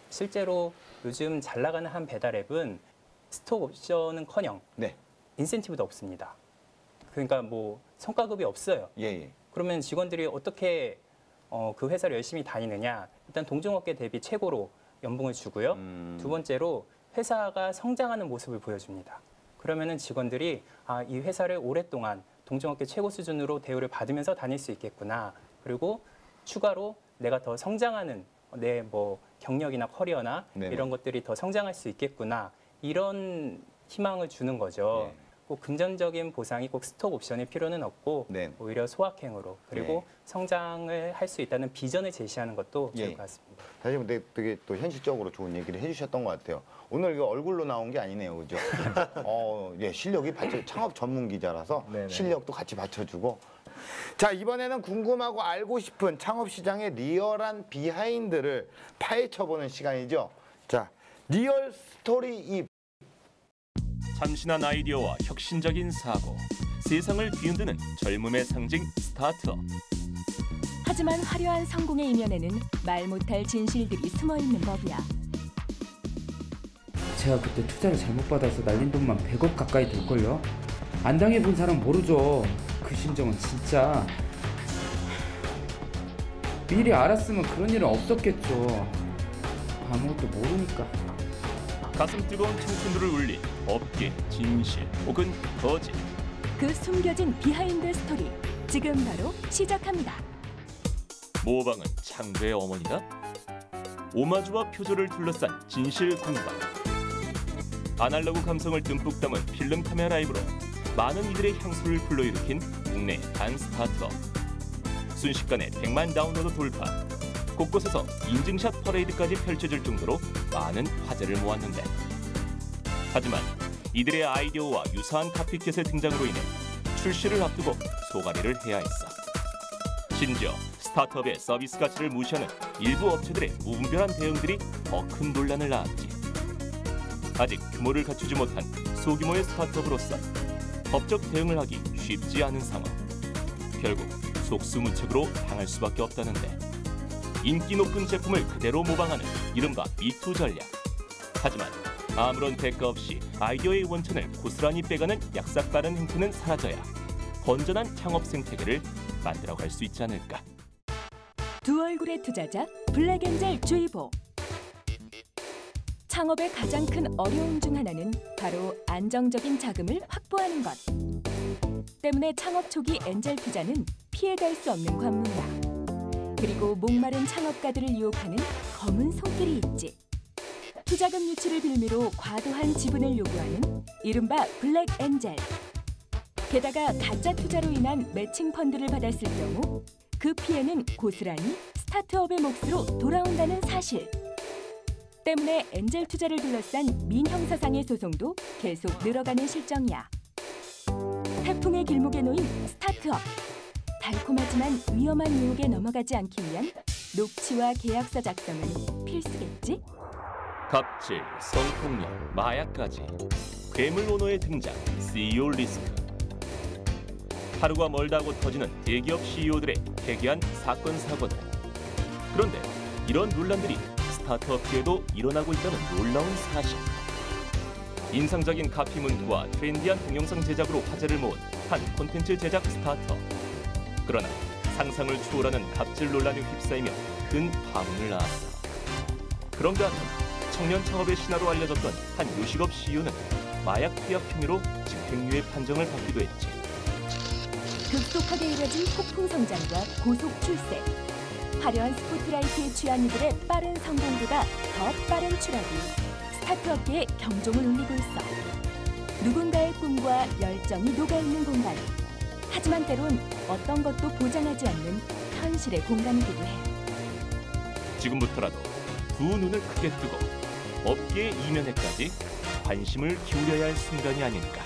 실제로 요즘 잘 나가는 한 배달 앱은 스톡 옵션은커녕 네. 인센티브도 없습니다. 그러니까 뭐 성과급이 없어요. 예. 예. 그러면 직원들이 어떻게 어, 그 회사를 열심히 다니느냐? 일단 동종업계 대비 최고로 연봉을 주고요. 음. 두 번째로 회사가 성장하는 모습을 보여줍니다. 그러면은 직원들이 아, 이 회사를 오랫동안 동종업계 최고 수준으로 대우를 받으면서 다닐 수 있겠구나. 그리고 추가로 내가 더 성장하는 내 뭐 경력이나 커리어나 네네. 이런 것들이 더 성장할 수 있겠구나. 이런 희망을 주는 거죠. 네. 꼭 금전적인 보상이 꼭 스톡 옵션일 필요는 없고 네. 오히려 소확행으로 그리고 네. 성장을 할 수 있다는 비전을 제시하는 것도 좋을 예. 것 같습니다. 사실 되게, 되게 또 현실적으로 좋은 얘기를 해주셨던 것 같아요. 오늘 이거 얼굴로 나온 게 아니네요, 그죠? 어, 예, 실력이 받쳐, 창업 전문 기자라서 네네. 실력도 같이 받쳐주고. 자, 이번에는 궁금하고 알고 싶은 창업 시장의 리얼한 비하인드를 파헤쳐보는 시간이죠. 자, 리얼 스토리 이 참신한 아이디어와 혁신적인 사고, 세상을 뒤흔드는 젊음의 상징 스타트업. 하지만 화려한 성공의 이면에는 말 못할 진실들이 숨어있는 법이야. 제가 그때 투자를 잘못 받아서 날린 돈만 백억 가까이 될걸요? 안 당해본 사람 모르죠. 그 심정은 진짜. 미리 알았으면 그런 일은 없었겠죠. 아무것도 모르니까. 가슴 뜨거운 청춘들을 울린 업계 진실 혹은 거짓. 그 숨겨진 비하인드 스토리 지금 바로 시작합니다. 모방은 창조의 어머니다. 오마주와 표절을 둘러싼 진실 공방. 아날로그 감성을 듬뿍 담은 필름 카메라 라이브로 많은 이들의 향수를 불러일으킨 국내 단 스타트업. 순식간에 백만 다운로드 돌파. 곳곳에서 인증샷 퍼레이드까지 펼쳐질 정도로 많은 화제를 모았는데, 하지만 이들의 아이디어와 유사한 카피캣의 등장으로 인해 출시를 앞두고 소가리를 해야 했어. 심지어 스타트업의 서비스 가치를 무시하는 일부 업체들의 무분별한 대응들이 더 큰 논란을 낳았지. 아직 규모를 갖추지 못한 소규모의 스타트업으로서 법적 대응을 하기 쉽지 않은 상황. 결국 속수무책으로 당할 수밖에 없다는데, 인기 높은 제품을 그대로 모방하는 이른바 미투 전략. 하지만 아무런 대가 없이 아이디어의 원천을 고스란히 빼가는 약삭빠른 행태는 사라져야 건전한 창업 생태계를 만들어갈 수 있지 않을까. 두 얼굴의 투자자 블랙엔젤 주의보. 창업의 가장 큰 어려움 중 하나는 바로 안정적인 자금을 확보하는 것. 때문에 창업 초기 엔젤 투자는 피해갈 수 없는 관문이야. 그리고 목마른 창업가들을 유혹하는 검은 손길이 있지. 투자금 유치를 빌미로 과도한 지분을 요구하는 이른바 블랙엔젤. 게다가 가짜 투자로 인한 매칭 펀드를 받았을 경우 그 피해는 고스란히 스타트업의 몫으로 돌아온다는 사실. 때문에 엔젤 투자를 둘러싼 민형사상의 소송도 계속 늘어가는 실정이야. 태풍의 길목에 놓인 스타트업. 달콤하지만 위험한 유혹에 넘어가지 않기 위한 녹취와 계약서 작성은 필수겠지? 갑질, 성폭력, 마약까지 괴물 오너의 등장, 씨이오 리스크. 하루가 멀다고 터지는 대기업 씨이오들의 해괴한 사건 사고들. 그런데 이런 논란들이 스타트업계에도 일어나고 있다는 놀라운 사실. 인상적인 카피 문구와 트렌디한 동영상 제작으로 화제를 모은 한 콘텐츠 제작 스타트업. 그러나 상상을 초월하는 갑질 논란에 휩싸이며 큰 파문을 낳았어. 그런가 하면 청년 창업의 신화로 알려졌던 한 요식업 씨이오는 마약 투약 혐의로 집행유예 판정을 받기도 했지. 급속하게 이뤄진 폭풍 성장과 고속 출세. 화려한 스포트라이트에 취한 이들의 빠른 성공보다 더 빠른 추락이 스타트업계의 경종을 울리고 있어. 누군가의 꿈과 열정이 녹아있는 공간. 하지만 때론 어떤 것도 보장하지 않는 현실의 공간이기도 해. 지금부터라도 두 눈을 크게 뜨고 업계의 이면에까지 관심을 기울여야 할 순간이 아닐까.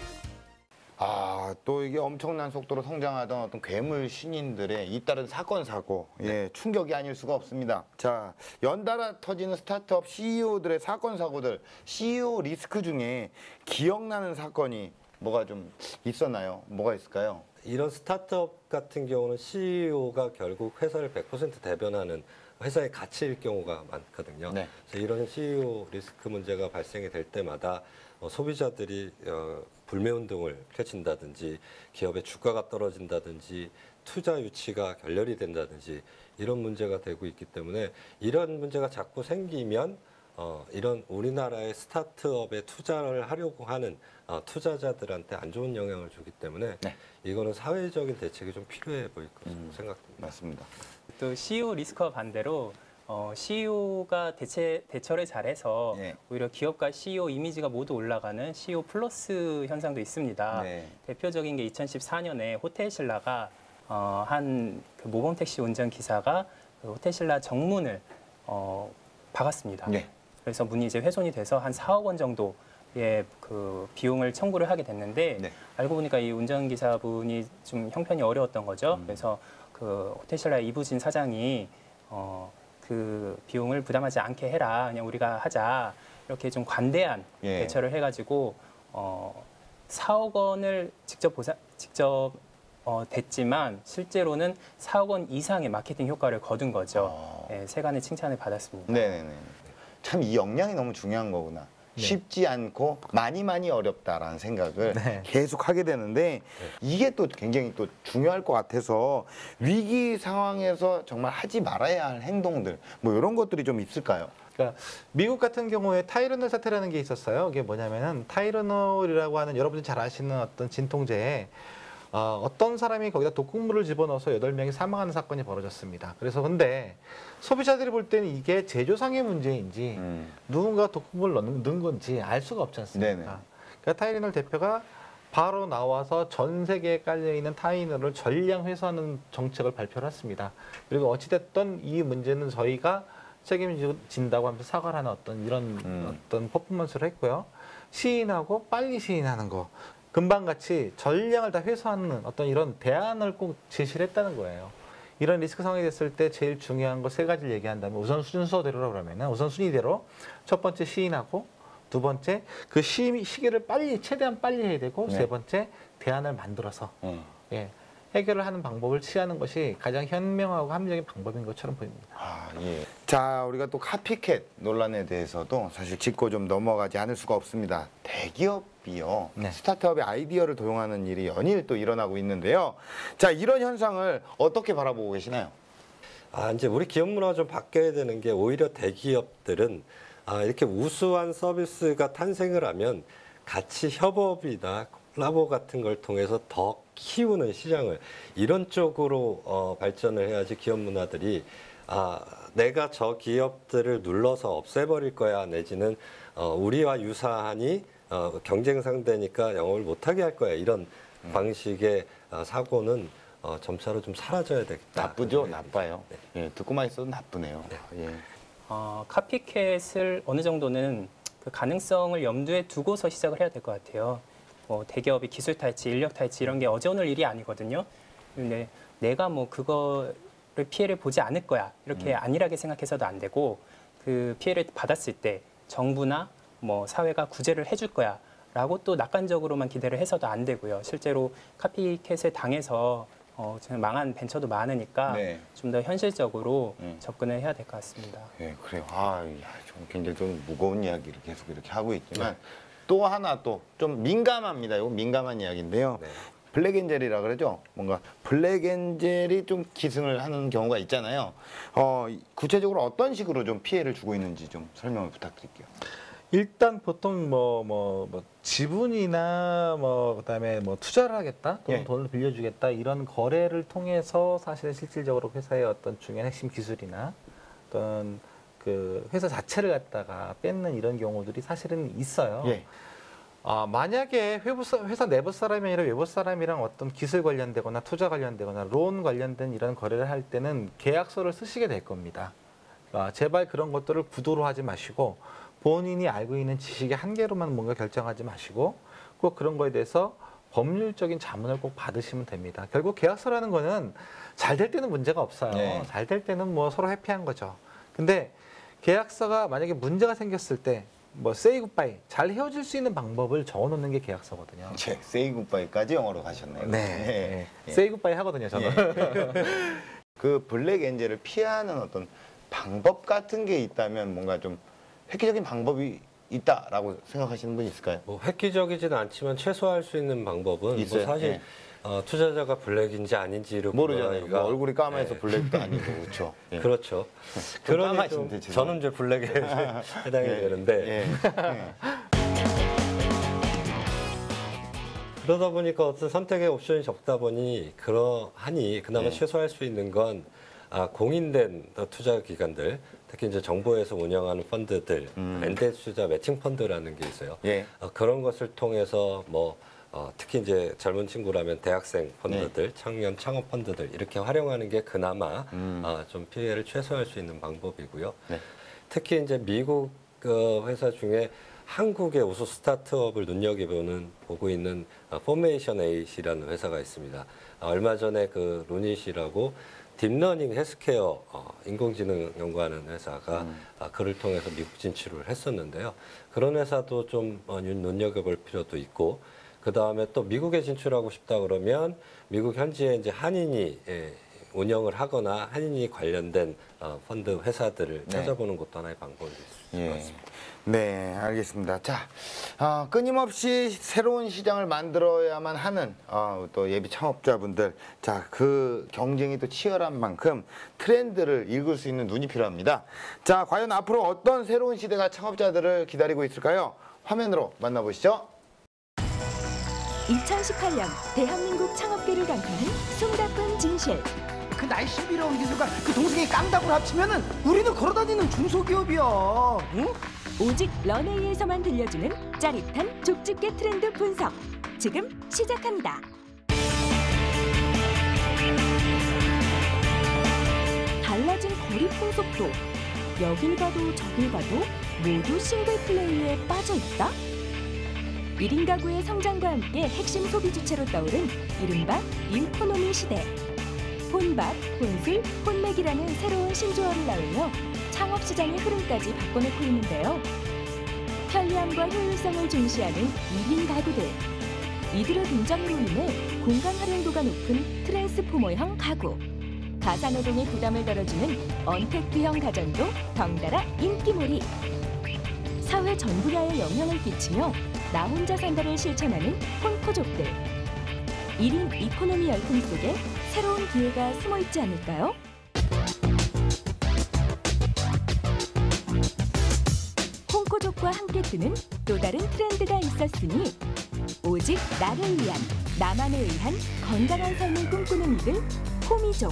아, 또 이게 엄청난 속도로 성장하던 어떤 괴물 신인들의 잇따른 사건 사고, 예, 충격이 아닐 수가 없습니다. 자, 연달아 터지는 스타트업 씨이오들의 사건 사고들, 씨이오 리스크 중에 기억나는 사건이 뭐가 좀 있었나요? 뭐가 있을까요? 이런 스타트업 같은 경우는 씨이오가 결국 회사를 백 퍼센트 대변하는 회사의 가치일 경우가 많거든요. 네. 그래서 이런 씨이오 리스크 문제가 발생이 될 때마다 어, 소비자들이 어, 불매운동을 펼친다든지 기업의 주가가 떨어진다든지 투자 유치가 결렬이 된다든지 이런 문제가 되고 있기 때문에 이런 문제가 자꾸 생기면 어, 이런 우리나라의 스타트업에 투자를 하려고 하는 어, 투자자들한테 안 좋은 영향을 주기 때문에 네. 이거는 사회적인 대책이 좀 필요해 보일 것으로 음, 생각됩니다. 맞습니다. 또 씨이오 리스크와 반대로 어, 씨이오가 대체 대처를 잘해서 네. 오히려 기업과 씨이오 이미지가 모두 올라가는 씨이오 플러스 현상도 있습니다. 네. 대표적인 게 이천십사 년에 호텔신라가 어, 한 그 모범 택시 운전 기사가 그 호텔신라 정문을 어, 박았습니다. 네. 그래서 문이 이제 훼손이 돼서 한 사억 원 정도의 그 비용을 청구를 하게 됐는데 네. 알고 보니까 이 운전기사분이 좀 형편이 어려웠던 거죠. 음. 그래서 그 호텔신라 이부진 사장이 어, 그 비용을 부담하지 않게 해라. 그냥 우리가 하자. 이렇게 좀 관대한 예. 대처를 해가지고 어, 사억 원을 직접 보상, 직접 어, 됐지만 실제로는 사억 원 이상의 마케팅 효과를 거둔 거죠. 아. 네, 세간의 칭찬을 받았습니다. 네네네. 참 이 역량이 너무 중요한 거구나. 쉽지 않고 많이 많이 어렵다라는 생각을 네. 계속 하게 되는데 이게 또 굉장히 또 중요할 것 같아서 위기 상황에서 정말 하지 말아야 할 행동들 뭐 이런 것들이 좀 있을까요? 그러니까 미국 같은 경우에 타이레놀 사태라는 게 있었어요. 이게 뭐냐면은 타이레놀이라고 하는 여러분들이 잘 아시는 어떤 진통제에 어, 어떤 사람이 거기다 독극물을 집어넣어서 여덟 명이 사망하는 사건이 벌어졌습니다. 그래서 근데 소비자들이 볼 때는 이게 제조상의 문제인지 음. 누군가 독극물을 넣는, 넣은 건지 알 수가 없지 않습니까? 네네. 그러니까 타이레놀 대표가 바로 나와서 전 세계에 깔려있는 타이레놀을 전량 회수하는 정책을 발표를 했습니다. 그리고 어찌됐든 이 문제는 저희가 책임진다고 하면서 사과를 하는 어떤 이런 음. 어떤 퍼포먼스를 했고요. 시인하고 빨리 시인하는 거. 금방 같이 전량을 다 회수하는 어떤 이런 대안을 꼭 제시를 했다는 거예요. 이런 리스크 상황이 됐을 때 제일 중요한 거 세 가지를 얘기한다면 우선 순서대로라고 그러면은 우선 순위대로 첫 번째 시인하고 두 번째 그 시, 시기를 빨리 최대한 빨리 해야 되고 네. 세 번째 대안을 만들어서 음. 예, 해결을 하는 방법을 취하는 것이 가장 현명하고 합리적인 방법인 것처럼 보입니다. 아, 예. 자, 우리가 또 카피캣 논란에 대해서도 사실 짚고 좀 넘어가지 않을 수가 없습니다. 대기업이요. 네. 스타트업의 아이디어를 도용하는 일이 연일 또 일어나고 있는데요. 자, 이런 현상을 어떻게 바라보고 계시나요? 아, 이제 우리 기업 문화가 좀 바뀌어야 되는 게 오히려 대기업들은 아, 이렇게 우수한 서비스가 탄생을 하면 같이 협업이나 콜라보 같은 걸 통해서 더 키우는 시장을 이런 쪽으로 어, 발전을 해야지 기업 문화들이 아, 내가 저 기업들을 눌러서 없애버릴 거야 내지는 어, 우리와 유사하니 어, 경쟁 상대니까 영업을 못하게 할 거야 이런 음. 방식의 어, 사고는 어, 점차로 좀 사라져야 되겠다. 나쁘죠? 네. 나빠요. 네. 예, 듣고만 있어도 나쁘네요. 예. 어, 카피캣을 어느 정도는 그 가능성을 염두에 두고서 시작을 해야 될 것 같아요. 뭐 대기업이 기술 탈취, 인력 탈취 이런 게 어제 오늘 일이 아니거든요. 근데 내가 뭐 그거를 피해를 보지 않을 거야 이렇게 음. 안일하게 생각해서도 안 되고 그 피해를 받았을 때 정부나 뭐 사회가 구제를 해줄 거야라고 또 낙관적으로만 기대를 해서도 안 되고요. 실제로 카피캣을 당해서 어, 지금 망한 벤처도 많으니까 네. 좀 더 현실적으로 음. 접근을 해야 될 것 같습니다. 예, 그래요. 아, 야, 좀 굉장히 좀 무거운 이야기를 계속 이렇게 하고 있지만 또 하나 또 좀 민감합니다. 이거 민감한 이야기인데요. 네. 블랙엔젤이라 그러죠. 뭔가 블랙엔젤이 좀 기승을 하는 경우가 있잖아요. 어, 구체적으로 어떤 식으로 좀 피해를 주고 있는지 좀 설명을 부탁드릴게요. 일단 보통 뭐, 뭐, 뭐 지분이나 뭐 그다음에 뭐 투자를 하겠다, 또는 예. 돈을 빌려주겠다 이런 거래를 통해서 사실은 실질적으로 회사의 어떤 중요한 핵심 기술이나 어떤 그 회사 자체를 갖다가 뺏는 이런 경우들이 사실은 있어요. 예. 아, 만약에 회부, 회사 내부 사람이 아니라 외부 사람이랑 어떤 기술 관련되거나 투자 관련되거나 론 관련된 이런 거래를 할 때는 계약서를 쓰시게 될 겁니다. 아, 제발 그런 것들을 구도로 하지 마시고 본인이 알고 있는 지식의 한계로만 뭔가 결정하지 마시고 꼭 그런 거에 대해서 법률적인 자문을 꼭 받으시면 됩니다. 결국 계약서라는 거는 잘 될 때는 문제가 없어요. 네. 잘 될 때는 뭐 서로 해피한 거죠. 근데 계약서가 만약에 문제가 생겼을 때 뭐 세이 굿바이 잘 헤어질 수 있는 방법을 적어놓는 게 계약서거든요. 제 세이 굿바이까지 영어로 가셨네요. 네. 예. 세이 굿바이 하거든요, 저는. 그 블랙엔젤을 피하는 어떤 방법 같은 게 있다면 뭔가 좀 획기적인 방법이 있다라고 생각하시는 분 있을까요? 뭐 획기적이지는 않지만 최소화할 수 있는 방법은 있어요? 뭐 사실 예. 어, 투자자가 블랙인지 아닌지를 모르잖아요. 구분하기가- 뭐 얼굴이 까매서 네. 블랙도 아니고 그렇죠. 예. 그렇죠. 좀 그러니 까마신데, 좀 죄송합니다. 저는 이제 블랙에 해당이 예. 되는데 예. 예. 그러다 보니까 어떤 선택의 옵션이 적다 보니 그러하니 그나마 예. 최소화할 수 있는 건 아, 공인된 투자 기관들 특히 이제 정부에서 운영하는 펀드들, 음. 엔데 투자 매칭 펀드라는 게 있어요. 예. 어, 그런 것을 통해서 뭐 어, 특히 이제 젊은 친구라면 대학생 펀드들, 네. 청년 창업 펀드들 이렇게 활용하는 게 그나마 음. 어, 좀 피해를 최소화할 수 있는 방법이고요. 네. 특히 이제 미국 그 회사 중에 한국의 우수 스타트업을 눈여겨보는 보고 있는 어, 포메이션 에잇이라는 회사가 있습니다. 어, 얼마 전에 그 루닛이라고 딥러닝 헬스케어 어, 인공지능 연구하는 회사가 음. 어, 그를 통해서 미국 진출을 했었는데요. 그런 회사도 좀 어, 눈- 눈여겨볼 필요도 있고, 그 다음에 또 미국에 진출하고 싶다 그러면 미국 현지에 이제 한인이 예, 운영을 하거나 한인이 관련된 어, 펀드 회사들을 네. 찾아보는 것도 하나의 방법일 수 있을 것 예. 같습니다. 네, 알겠습니다. 자, 어, 끊임없이 새로운 시장을 만들어야만 하는 어, 또 예비 창업자분들, 자, 그 경쟁이 또 치열한 만큼 트렌드를 읽을 수 있는 눈이 필요합니다. 자, 과연 앞으로 어떤 새로운 시대가 창업자들을 기다리고 있을까요? 화면으로 만나보시죠. 이천십팔 년 대한민국 창업계를 강타한 숨가쁜 진실. 그 날씨비로운 기술과 그 동생이 깡다구를 합치면은 우리도 걸어다니는 중소기업이야. 응? 오직 런웨이에서만 들려주는 짜릿한 족집게 트렌드 분석. 지금 시작합니다. 달라진 거리풍 속도. 여길 가도 저길 가도 모두 싱글 플레이에 빠져 있다? 일 인 가구의 성장과 함께 핵심 소비 주체로 떠오른 이른바 인코노미 시대. 혼밥, 혼술, 혼맥이라는 새로운 신조어를 나오며 창업 시장의 흐름까지 바꿔놓고 있는데요. 편리함과 효율성을 중시하는 일 인 가구들. 이들의 등장으로 인해 공간 활용도가 높은 트랜스포머형 가구, 가사노동의 부담을 덜어주는 언택트형 가전도 덩달아 인기몰이. 사회 전 분야에 영향을 끼치며 나 혼자 산다를 실천하는 혼코족들. 일 인 이코노미 열풍 속에 새로운 기회가 숨어 있지 않을까요? 홍코족과 함께 뜨는 또 다른 트렌드가 있었으니 오직 나를 위한, 나만을 위한 건강한 삶을 꿈꾸는 이들 호미족.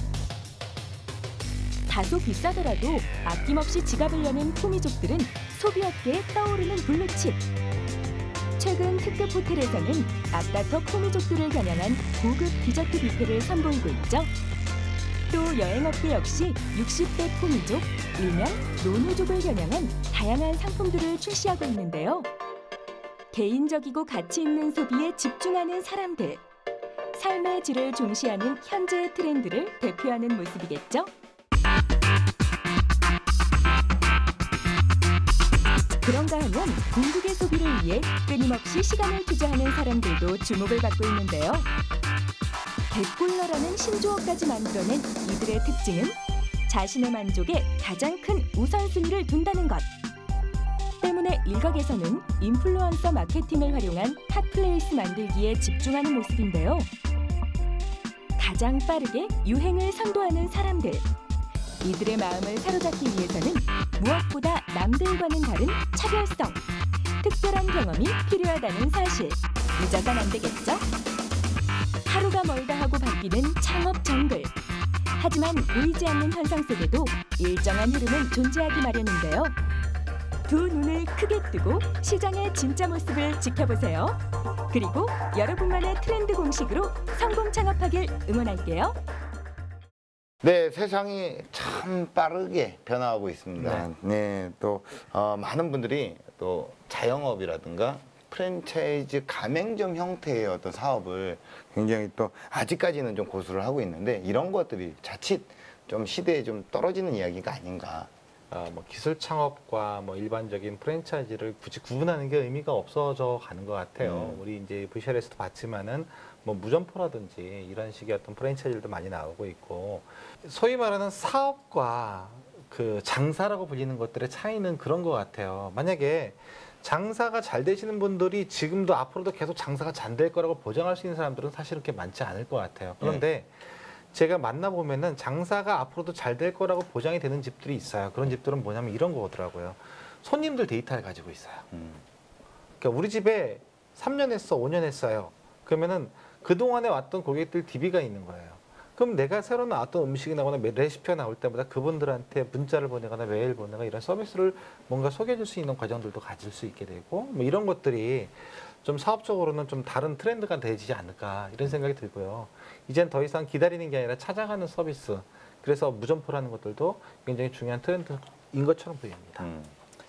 다소 비싸더라도 아낌없이 지갑을 여는 호미족들은 소비업계에 떠오르는 블루칩. 최근 특급 호텔에서는 아따턱 호미족들을 겨냥한 고급 디저트 뷔페를 선보이고 있죠. 또 여행업계 역시 육십 대 호미족, 일명 노노족을 겨냥한 다양한 상품들을 출시하고 있는데요. 개인적이고 가치 있는 소비에 집중하는 사람들. 삶의 질을 중시하는 현재의 트렌드를 대표하는 모습이겠죠. 그런가 하면 궁극의 소비를 위해 끊임없이 시간을 투자하는 사람들도 주목을 받고 있는데요. 백골러라는 신조어까지 만들어낸 이들의 특징은 자신의 만족에 가장 큰 우선순위를 둔다는 것. 때문에 일각에서는 인플루언서 마케팅을 활용한 핫플레이스 만들기에 집중하는 모습인데요. 가장 빠르게 유행을 선도하는 사람들. 이들의 마음을 사로잡기 위해서는 무엇보다 남들과는 다른 차별성, 특별한 경험이 필요하다는 사실. 잊어선 안 되겠죠? 하루가 멀다 하고 바뀌는 창업 정글. 하지만 보이지 않는 현상 속에도 일정한 흐름은 존재하기 마련인데요. 두 눈을 크게 뜨고 시장의 진짜 모습을 지켜보세요. 그리고 여러분만의 트렌드 공식으로 성공 창업하길 응원할게요. 네, 세상이 참 빠르게 변화하고 있습니다. 네, 네 또 어, 많은 분들이 또 자영업이라든가 프랜차이즈 가맹점 형태의 어떤 사업을 굉장히 또 아직까지는 좀 고수를 하고 있는데 이런 것들이 자칫 좀 시대에 좀 떨어지는 이야기가 아닌가. 어, 뭐 기술 창업과 뭐 일반적인 프랜차이즈를 굳이 구분하는 게 의미가 없어져 가는 것 같아요. 음. 우리 이제 브이씨알에서도 봤지만은 뭐 무점포라든지 이런 식의 어떤 프랜차이즈들도 많이 나오고 있고, 소위 말하는 사업과 그 장사라고 불리는 것들의 차이는 그런 것 같아요. 만약에 장사가 잘 되시는 분들이 지금도 앞으로도 계속 장사가 잘 될 거라고 보장할 수 있는 사람들은 사실 그렇게 많지 않을 것 같아요. 그런데 제가 만나보면은 장사가 앞으로도 잘 될 거라고 보장이 되는 집들이 있어요. 그런 집들은 뭐냐면 이런 거더라고요. 손님들 데이터를 가지고 있어요. 음. 그러니까 우리 집에 삼 년 했어, 오 년 했어요. 그러면은 그동안에 왔던 고객들 디비가 있는 거예요. 그럼 내가 새로 나왔던 음식이 나거나 레시피가 나올 때마다 그분들한테 문자를 보내거나 메일 보내거나 이런 서비스를 뭔가 소개해 줄 수 있는 과정들도 가질 수 있게 되고 뭐 이런 것들이 좀 사업적으로는 좀 다른 트렌드가 되지 않을까 이런 생각이 들고요. 이젠 더 이상 기다리는 게 아니라 찾아가는 서비스, 그래서 무점포라는 것들도 굉장히 중요한 트렌드인 것처럼 보입니다. 음.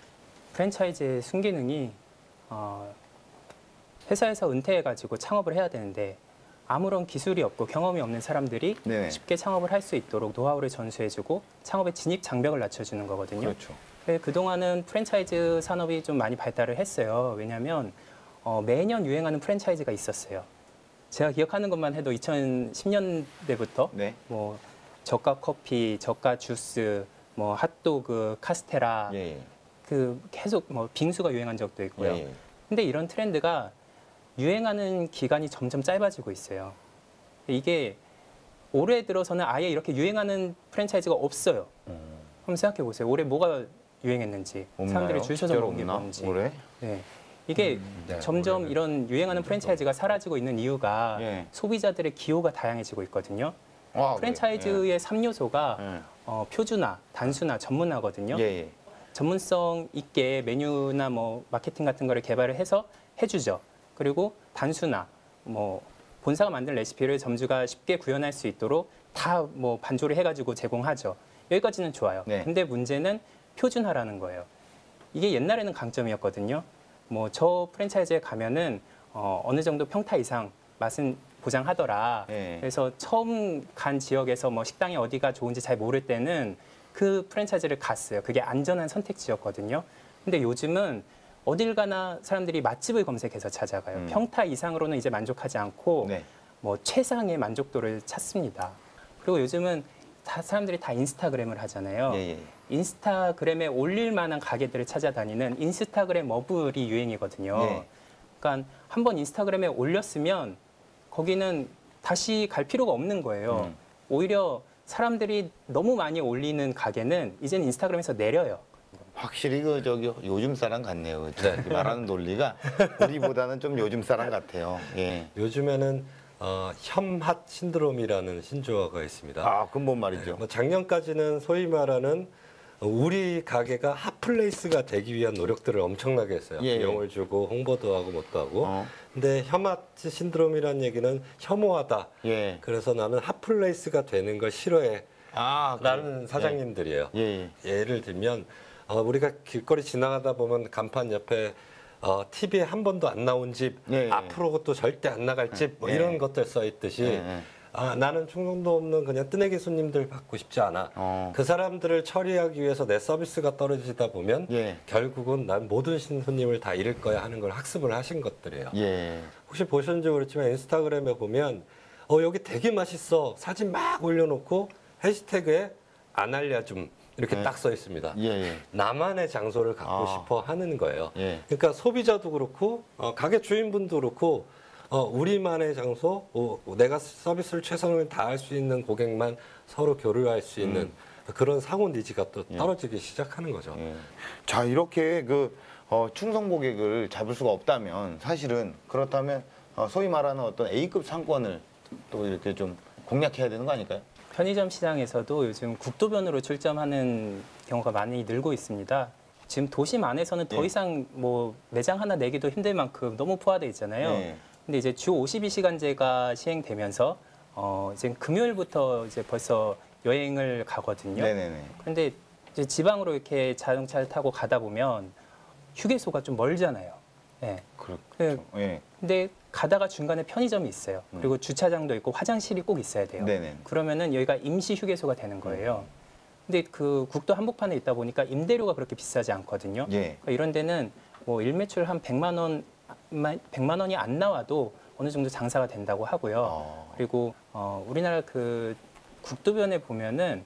프랜차이즈의 순기능이 어, 회사에서 은퇴해가지고 창업을 해야 되는데 아무런 기술이 없고 경험이 없는 사람들이 네네. 쉽게 창업을 할 수 있도록 노하우를 전수해주고 창업의 진입 장벽을 낮춰주는 거거든요. 그렇죠. 네, 그동안은 프랜차이즈 산업이 좀 많이 발달을 했어요. 왜냐하면 어, 매년 유행하는 프랜차이즈가 있었어요. 제가 기억하는 것만 해도 이천십 년대부터 네. 뭐 저가 커피, 저가 주스, 뭐 핫도그, 카스테라, 예, 예. 그 계속 뭐 빙수가 유행한 적도 있고요. 예, 예. 근데 이런 트렌드가 유행하는 기간이 점점 짧아지고 있어요. 이게 올해 들어서는 아예 이렇게 유행하는 프랜차이즈가 없어요. 음. 한번 생각해 보세요. 올해 뭐가 유행했는지, 없나요? 사람들이 줄 서서 먹은 게 없나? 뭔지. 올해? 네. 이게 음, 네, 점점 올해는 이런 유행하는 프랜차이즈가 사라지고 있는 이유가 예. 소비자들의 기호가 다양해지고 있거든요. 아, 프랜차이즈의 예. 삼 요소가 예. 어, 표준화, 단순화, 전문화거든요. 예, 예. 전문성 있게 메뉴나 뭐 마케팅 같은 거를 개발을 해서 해주죠. 그리고 단순화, 뭐 본사가 만든 레시피를 점주가 쉽게 구현할 수 있도록 다 뭐 반조를 해가지고 제공하죠. 여기까지는 좋아요. 네. 근데 문제는 표준화라는 거예요. 이게 옛날에는 강점이었거든요. 뭐 저 프랜차이즈에 가면은 어, 어느 정도 평타 이상 맛은 보장하더라. 네. 그래서 처음 간 지역에서 뭐 식당이 어디가 좋은지 잘 모를 때는 그 프랜차이즈를 갔어요. 그게 안전한 선택지였거든요. 근데 요즘은 어딜 가나 사람들이 맛집을 검색해서 찾아가요. 음. 평타 이상으로는 이제 만족하지 않고 네. 뭐 최상의 만족도를 찾습니다. 그리고 요즘은 다 사람들이 다 인스타그램을 하잖아요. 예, 예. 인스타그램에 올릴 만한 가게들을 찾아다니는 인스타그램 어블이 유행이거든요. 예. 그러니까 한번 인스타그램에 올렸으면 거기는 다시 갈 필요가 없는 거예요. 음. 오히려 사람들이 너무 많이 올리는 가게는 이제는 인스타그램에서 내려요. 확실히 그 저기 요즘 사람 같네요. 네. 말하는 논리가 우리보다는 좀 요즘 사람 같아요. 예. 요즘에는 어, 혐핫 신드롬이라는 신조어가 있습니다. 아, 그건 뭔 말이죠? 뭐 작년까지는 소위 말하는 우리 가게가 핫플레이스가 되기 위한 노력들을 엄청나게 했어요. 예, 예. 비용을 주고 홍보도 하고 뭣도 하고. 어. 근데 혐핫 신드롬이라는 얘기는 혐오하다. 예. 그래서 나는 핫플레이스가 되는 걸 싫어해. 아, 라는 그래. 사장님들이에요. 예, 예. 예를 들면 어, 우리가 길거리 지나가다 보면 간판 옆에 어, 티비에 한 번도 안 나온 집, 예, 예. 앞으로 또 절대 안 나갈 집, 뭐 예. 이런 것들 써 있듯이 예, 예. 아, 나는 충동도 없는 그냥 뜨내기 손님들 받고 싶지 않아. 어. 그 사람들을 처리하기 위해서 내 서비스가 떨어지다 보면 예. 결국은 난 모든 손님을 다 잃을 거야 하는 걸 학습을 하신 것들이에요. 예. 혹시 보셨는지 모르지만 인스타그램에 보면 어, 여기 되게 맛있어 사진 막 올려놓고 해시태그에 안 알려줌 이렇게 예. 딱 써 있습니다. 예, 예. 나만의 장소를 갖고 아. 싶어 하는 거예요. 예. 그러니까 소비자도 그렇고 어, 가게 주인분도 그렇고 어, 우리만의 장소, 어, 내가 서비스를 최선을 다할 수 있는 고객만 서로 교류할 수 있는 음. 그런 상호 니즈가 또 예. 떨어지기 시작하는 거죠. 예. 자, 이렇게 그 어, 충성 고객을 잡을 수가 없다면 사실은 그렇다면 어, 소위 말하는 어떤 A급 상권을 또 이렇게 좀 공략해야 되는 거 아닐까요? 편의점 시장에서도 요즘 국도변으로 출점하는 경우가 많이 늘고 있습니다. 지금 도심 안에서는 더 예. 이상 뭐 매장 하나 내기도 힘들 만큼 너무 포화돼 있잖아요. 예. 근데 이제 주 오십이 시간제가 시행되면서 어 이제 금요일부터 이제 벌써 여행을 가거든요. 네네네. 그런데 이제 지방으로 이렇게 자동차를 타고 가다 보면 휴게소가 좀 멀잖아요. 예. 그렇죠. 그- 예. 근데 가다가 중간에 편의점이 있어요. 그리고 주차장도 있고 화장실이 꼭 있어야 돼요. 네네. 그러면은 여기가 임시 휴게소가 되는 거예요. 근데 그 국도 한복판에 있다 보니까 임대료가 그렇게 비싸지 않거든요. 예. 그러니까 이런 데는 뭐 일매출 한 백만 원, 백만 원이 안 나와도 어느 정도 장사가 된다고 하고요. 어. 그리고 어, 우리나라 그 국도변에 보면은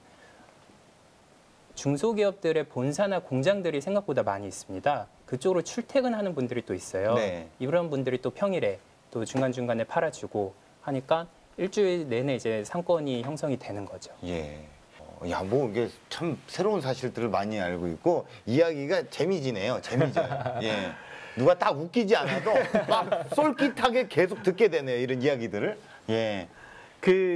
중소기업들의 본사나 공장들이 생각보다 많이 있습니다. 그쪽으로 출퇴근하는 분들이 또 있어요. 네. 이런 분들이 또 평일에 또 중간중간에 팔아주고 하니까 일주일 내내 이제 상권이 형성이 되는 거죠. 예. 어, 야, 뭐 이게 참 새로운 사실들을 많이 알고 있고 이야기가 재미지네요. 재미져요. 예. 누가 딱 웃기지 않아도 막 쏠깃하게 계속 듣게 되네요. 이런 이야기들을. 예. 그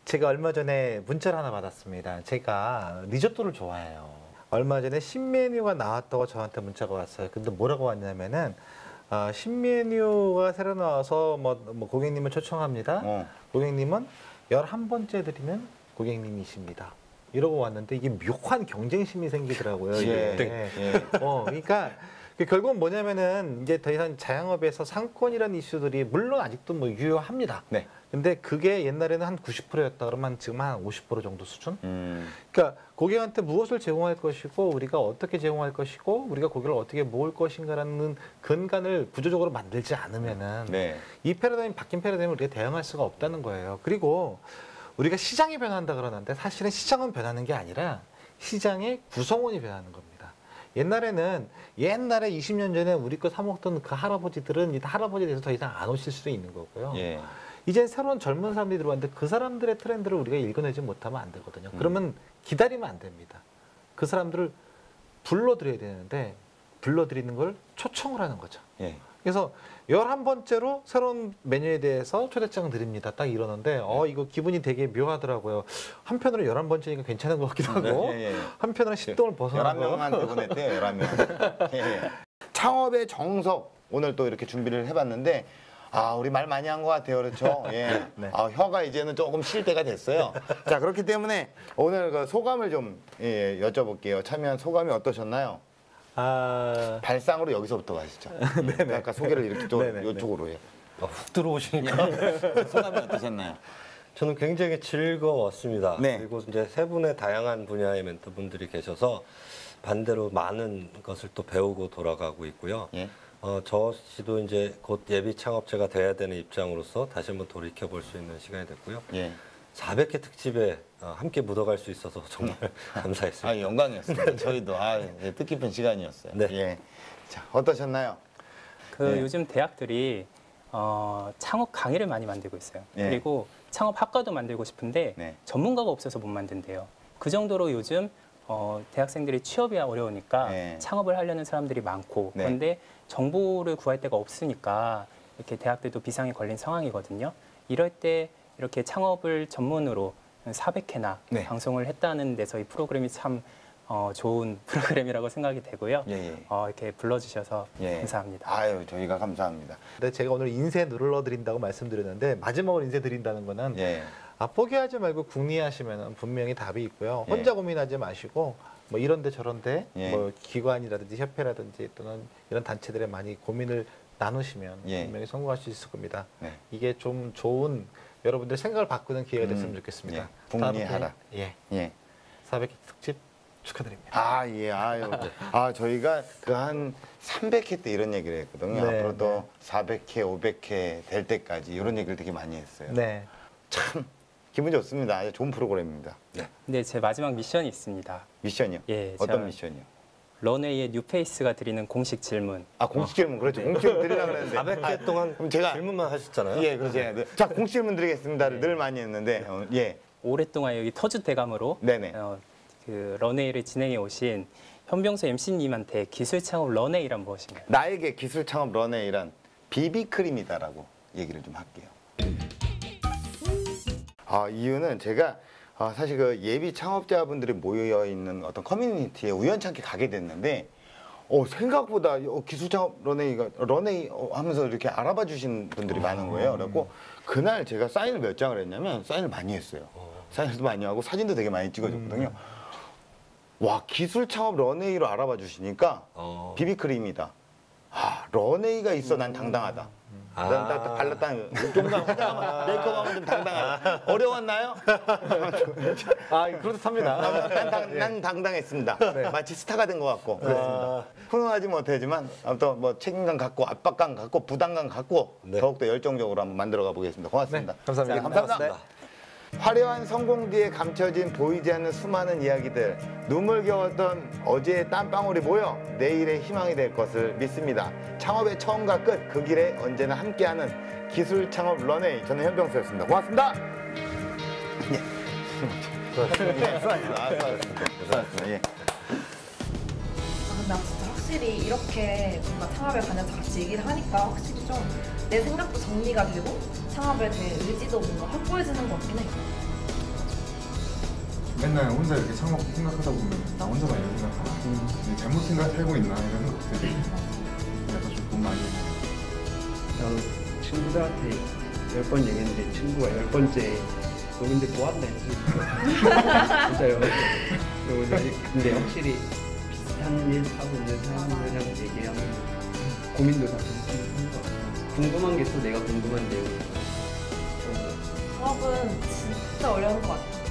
제가 얼마 전에 문자를 하나 받았습니다. 제가 리조또를 좋아해요. 얼마 전에 신메뉴가 나왔다고 저한테 문자가 왔어요. 근데 뭐라고 왔냐면은 어, 신메뉴가 새로 나와서 뭐, 뭐 고객님을 초청합니다. 어. 고객님은 열한 번째 드리는 고객님이십니다. 이러고 왔는데 이게 묘한 경쟁심이 생기더라고요. 예, 이게. 예. 어, 그러니까 결국은 뭐냐면은 이제 더 이상 자영업에서 상권이라는 이슈들이 물론 아직도 뭐 유효합니다. 네. 근데 그게 옛날에는 한 구십 퍼센트였다 그러면 지금 한 오십 퍼센트 정도 수준? 음. 그러니까 고객한테 무엇을 제공할 것이고 우리가 어떻게 제공할 것이고 우리가 고객을 어떻게 모을 것인가라는 근간을 구조적으로 만들지 않으면은 네. 이 패러다임 바뀐 패러다임을 우리가 대응할 수가 없다는 거예요. 그리고 우리가 시장이 변한다 그러는데 사실은 시장은 변하는 게 아니라 시장의 구성원이 변하는 겁니다. 옛날에는 옛날에 이십 년 전에 우리 거 사 먹던 그 할아버지들은 이 할아버지에 대해서 더 이상 안 오실 수도 있는 거고요. 예. 이제 새로운 젊은 사람들이 들어왔는데 그 사람들의 트렌드를 우리가 읽어내지 못하면 안 되거든요. 그러면 기다리면 안 됩니다. 그 사람들을 불러들여야 되는데 불러들이는 걸 초청을 하는 거죠. 예. 그래서 열한 번째로 새로운 메뉴에 대해서 초대장 드립니다. 딱 이러는데 어 이거 기분이 되게 묘하더라고요. 한편으로 열한 번째니까 괜찮은 것 같기도 하고 예, 예. 한편으로는 십동을 벗어나고 열한 명한테 보냈대요. 열한 명. 예. 창업의 정석 오늘 또 이렇게 준비를 해봤는데 아 우리 말 많이 한 것 같아요. 그렇죠? 예. 네. 아, 혀가 이제는 조금 쉴 때가 됐어요. 자 그렇기 때문에 오늘 그 소감을 좀 예, 여쭤볼게요. 참여한 소감이 어떠셨나요? 아 발상으로 여기서부터 가시죠. 예. 아까 소개를 이렇게 좀 네네. 이쪽으로 해. 아, 훅 들어오시니까 소감이 어떠셨나요? 저는 굉장히 즐거웠습니다. 네. 그리고 이제 세 분의 다양한 분야의 멘토분들이 계셔서 반대로 많은 것을 또 배우고 돌아가고 있고요. 예. 어, 저 씨도 이제 곧 예비 창업자가 돼야 되는 입장으로서 다시 한번 돌이켜 볼 수 있는 시간이 됐고요. 예. 사백 회 특집에 어, 함께 묻어갈 수 있어서 정말 감사했습니다. 아 영광이었습니다. 저희도 아 예, 뜻깊은 시간이었어요. 네. 예. 자 어떠셨나요? 그 네. 요즘 대학들이 어, 창업 강의를 많이 만들고 있어요. 네. 그리고 창업 학과도 만들고 싶은데 네. 전문가가 없어서 못 만든대요. 그 정도로 요즘 어, 대학생들이 취업이 어려우니까 네. 창업을 하려는 사람들이 많고 네. 그런데 정보를 구할 데가 없으니까 이렇게 대학들도 비상에 걸린 상황이거든요. 이럴 때 이렇게 창업을 전문으로 사백 회나 네. 방송을 했다는 데서 이 프로그램이 참 어, 좋은 프로그램이라고 생각이 되고요. 예, 예. 어, 이렇게 불러주셔서 예. 감사합니다. 아유 저희가 감사합니다. 근데 제가 오늘 인쇄 눌러드린다고 말씀드렸는데 마지막으로 인쇄 드린다는 거는 예. 아, 포기하지 말고 궁리하시면 분명히 답이 있고요. 예. 혼자 고민하지 마시고 뭐 이런데 저런데 예. 뭐 기관이라든지 협회라든지 또는 이런 단체들에 많이 고민을 나누시면 예. 분명히 성공할 수 있을 겁니다. 네. 이게 좀 좋은 여러분들 생각을 바꾸는 기회가 됐으면 음, 좋겠습니다. 예. 궁리하라. 다음에, 예. 예. 사백 회 특집 축하드립니다. 아, 예, 아유. 아, 저희가 그 한 삼백 회 때 이런 얘기를 했거든요. 네, 앞으로도 네. 사백 회, 오백 회 될 때까지 이런 얘기를 되게 많이 했어요. 네. 참 기분 좋습니다. 아주 좋은 프로그램입니다. 네. 근데 제 마지막 미션이 있습니다. 미션이요? 예, 어떤 제가 미션이요? 런웨이의 뉴페이스가 드리는 공식 질문. 아, 공식 질문. 그렇죠. 공식 질문 드리려고 그랬는데. 사백 회 동안 그럼 제가 질문만 하셨잖아요. 예, 그렇죠. 예. 자, 공식 질문 드리겠습니다를 늘 많이 했는데. 어, 예. 오랫동안 여기 터주 대감으로 네네. 어, 그 런웨이를 진행해 오신 현병수 엠씨님한테 기술 창업 런웨이란 무엇인가요? 나에게 기술 창업 런웨이란 비비크림이다라고 얘기를 좀 할게요. 아, 이유는 제가 아, 사실 그 예비 창업자분들이 모여 있는 어떤 커뮤니티에 우연찮게 가게 됐는데 어, 생각보다 어, 기술 창업 런웨이가 런웨이 어, 하면서 이렇게 알아봐 주신 분들이 많은 거예요. 그래갖고 그날 제가 사인을 몇 장을 했냐면 사인을 많이 했어요. 사인도 많이 하고 사진도 되게 많이 찍어줬거든요. 와, 기술 창업 런웨이로 알아봐 주시니까 어. 비비크림이다. 아, 런웨이가 있어 난 당당하다. 아. 난 딱, 딱 발랐다. 좀더 화장하면 메이크업하면 좀 당당하다. 어려웠나요? 아, 그렇답니다. 난, 당, 난 당당했습니다. 마치 스타가 된 것 같고 그렇습니다. 훈훈하지 못하지만 아무튼 뭐 책임감 갖고 압박감 갖고 부담감 갖고 네. 더욱더 열정적으로 한번 만들어가 보겠습니다. 고맙습니다. 네, 감사합니다. 네, 감사합니다. 화려한 성공 뒤에 감춰진 보이지 않는 수많은 이야기들, 눈물겨웠던 어제의 땀방울이 모여 내일의 희망이 될 것을 믿습니다. 창업의 처음과 끝, 그 길에 언제나 함께하는 기술 창업 런웨이. 저는 현병수였습니다. 고맙습니다. 예. 수고하셨습니다. 수고하셨습니다. 수고하셨습니다. 예. 아, 근데 나 진짜 확실히 이렇게 뭔가 창업에 관해서 같이 얘기를 하니까 확실히 좀 내 생각도 정리가 되고 창업에 대해 의지도 뭔가 확고해지는 것 같긴 해. 맨날 혼자 이렇게 창업 생각하다 보면 나 혼자만 이런 생각하나 음. 잘못 생각 살고 있나 이런 생각들이 그래서 좀 돈 많이 나도 친구들한테 열 번 얘기했는데 친구가 열 번째 너 근데 뭐 한다 했지? 진짜요. 근데 확실히 비슷한 일 하고 있는 사람들이랑 얘기하면 고민도 다 비슷한 것 같아요. 궁금한 게 또 내가 궁금한 내용이 있어요. 사업은 진짜 어려운 것 같아요.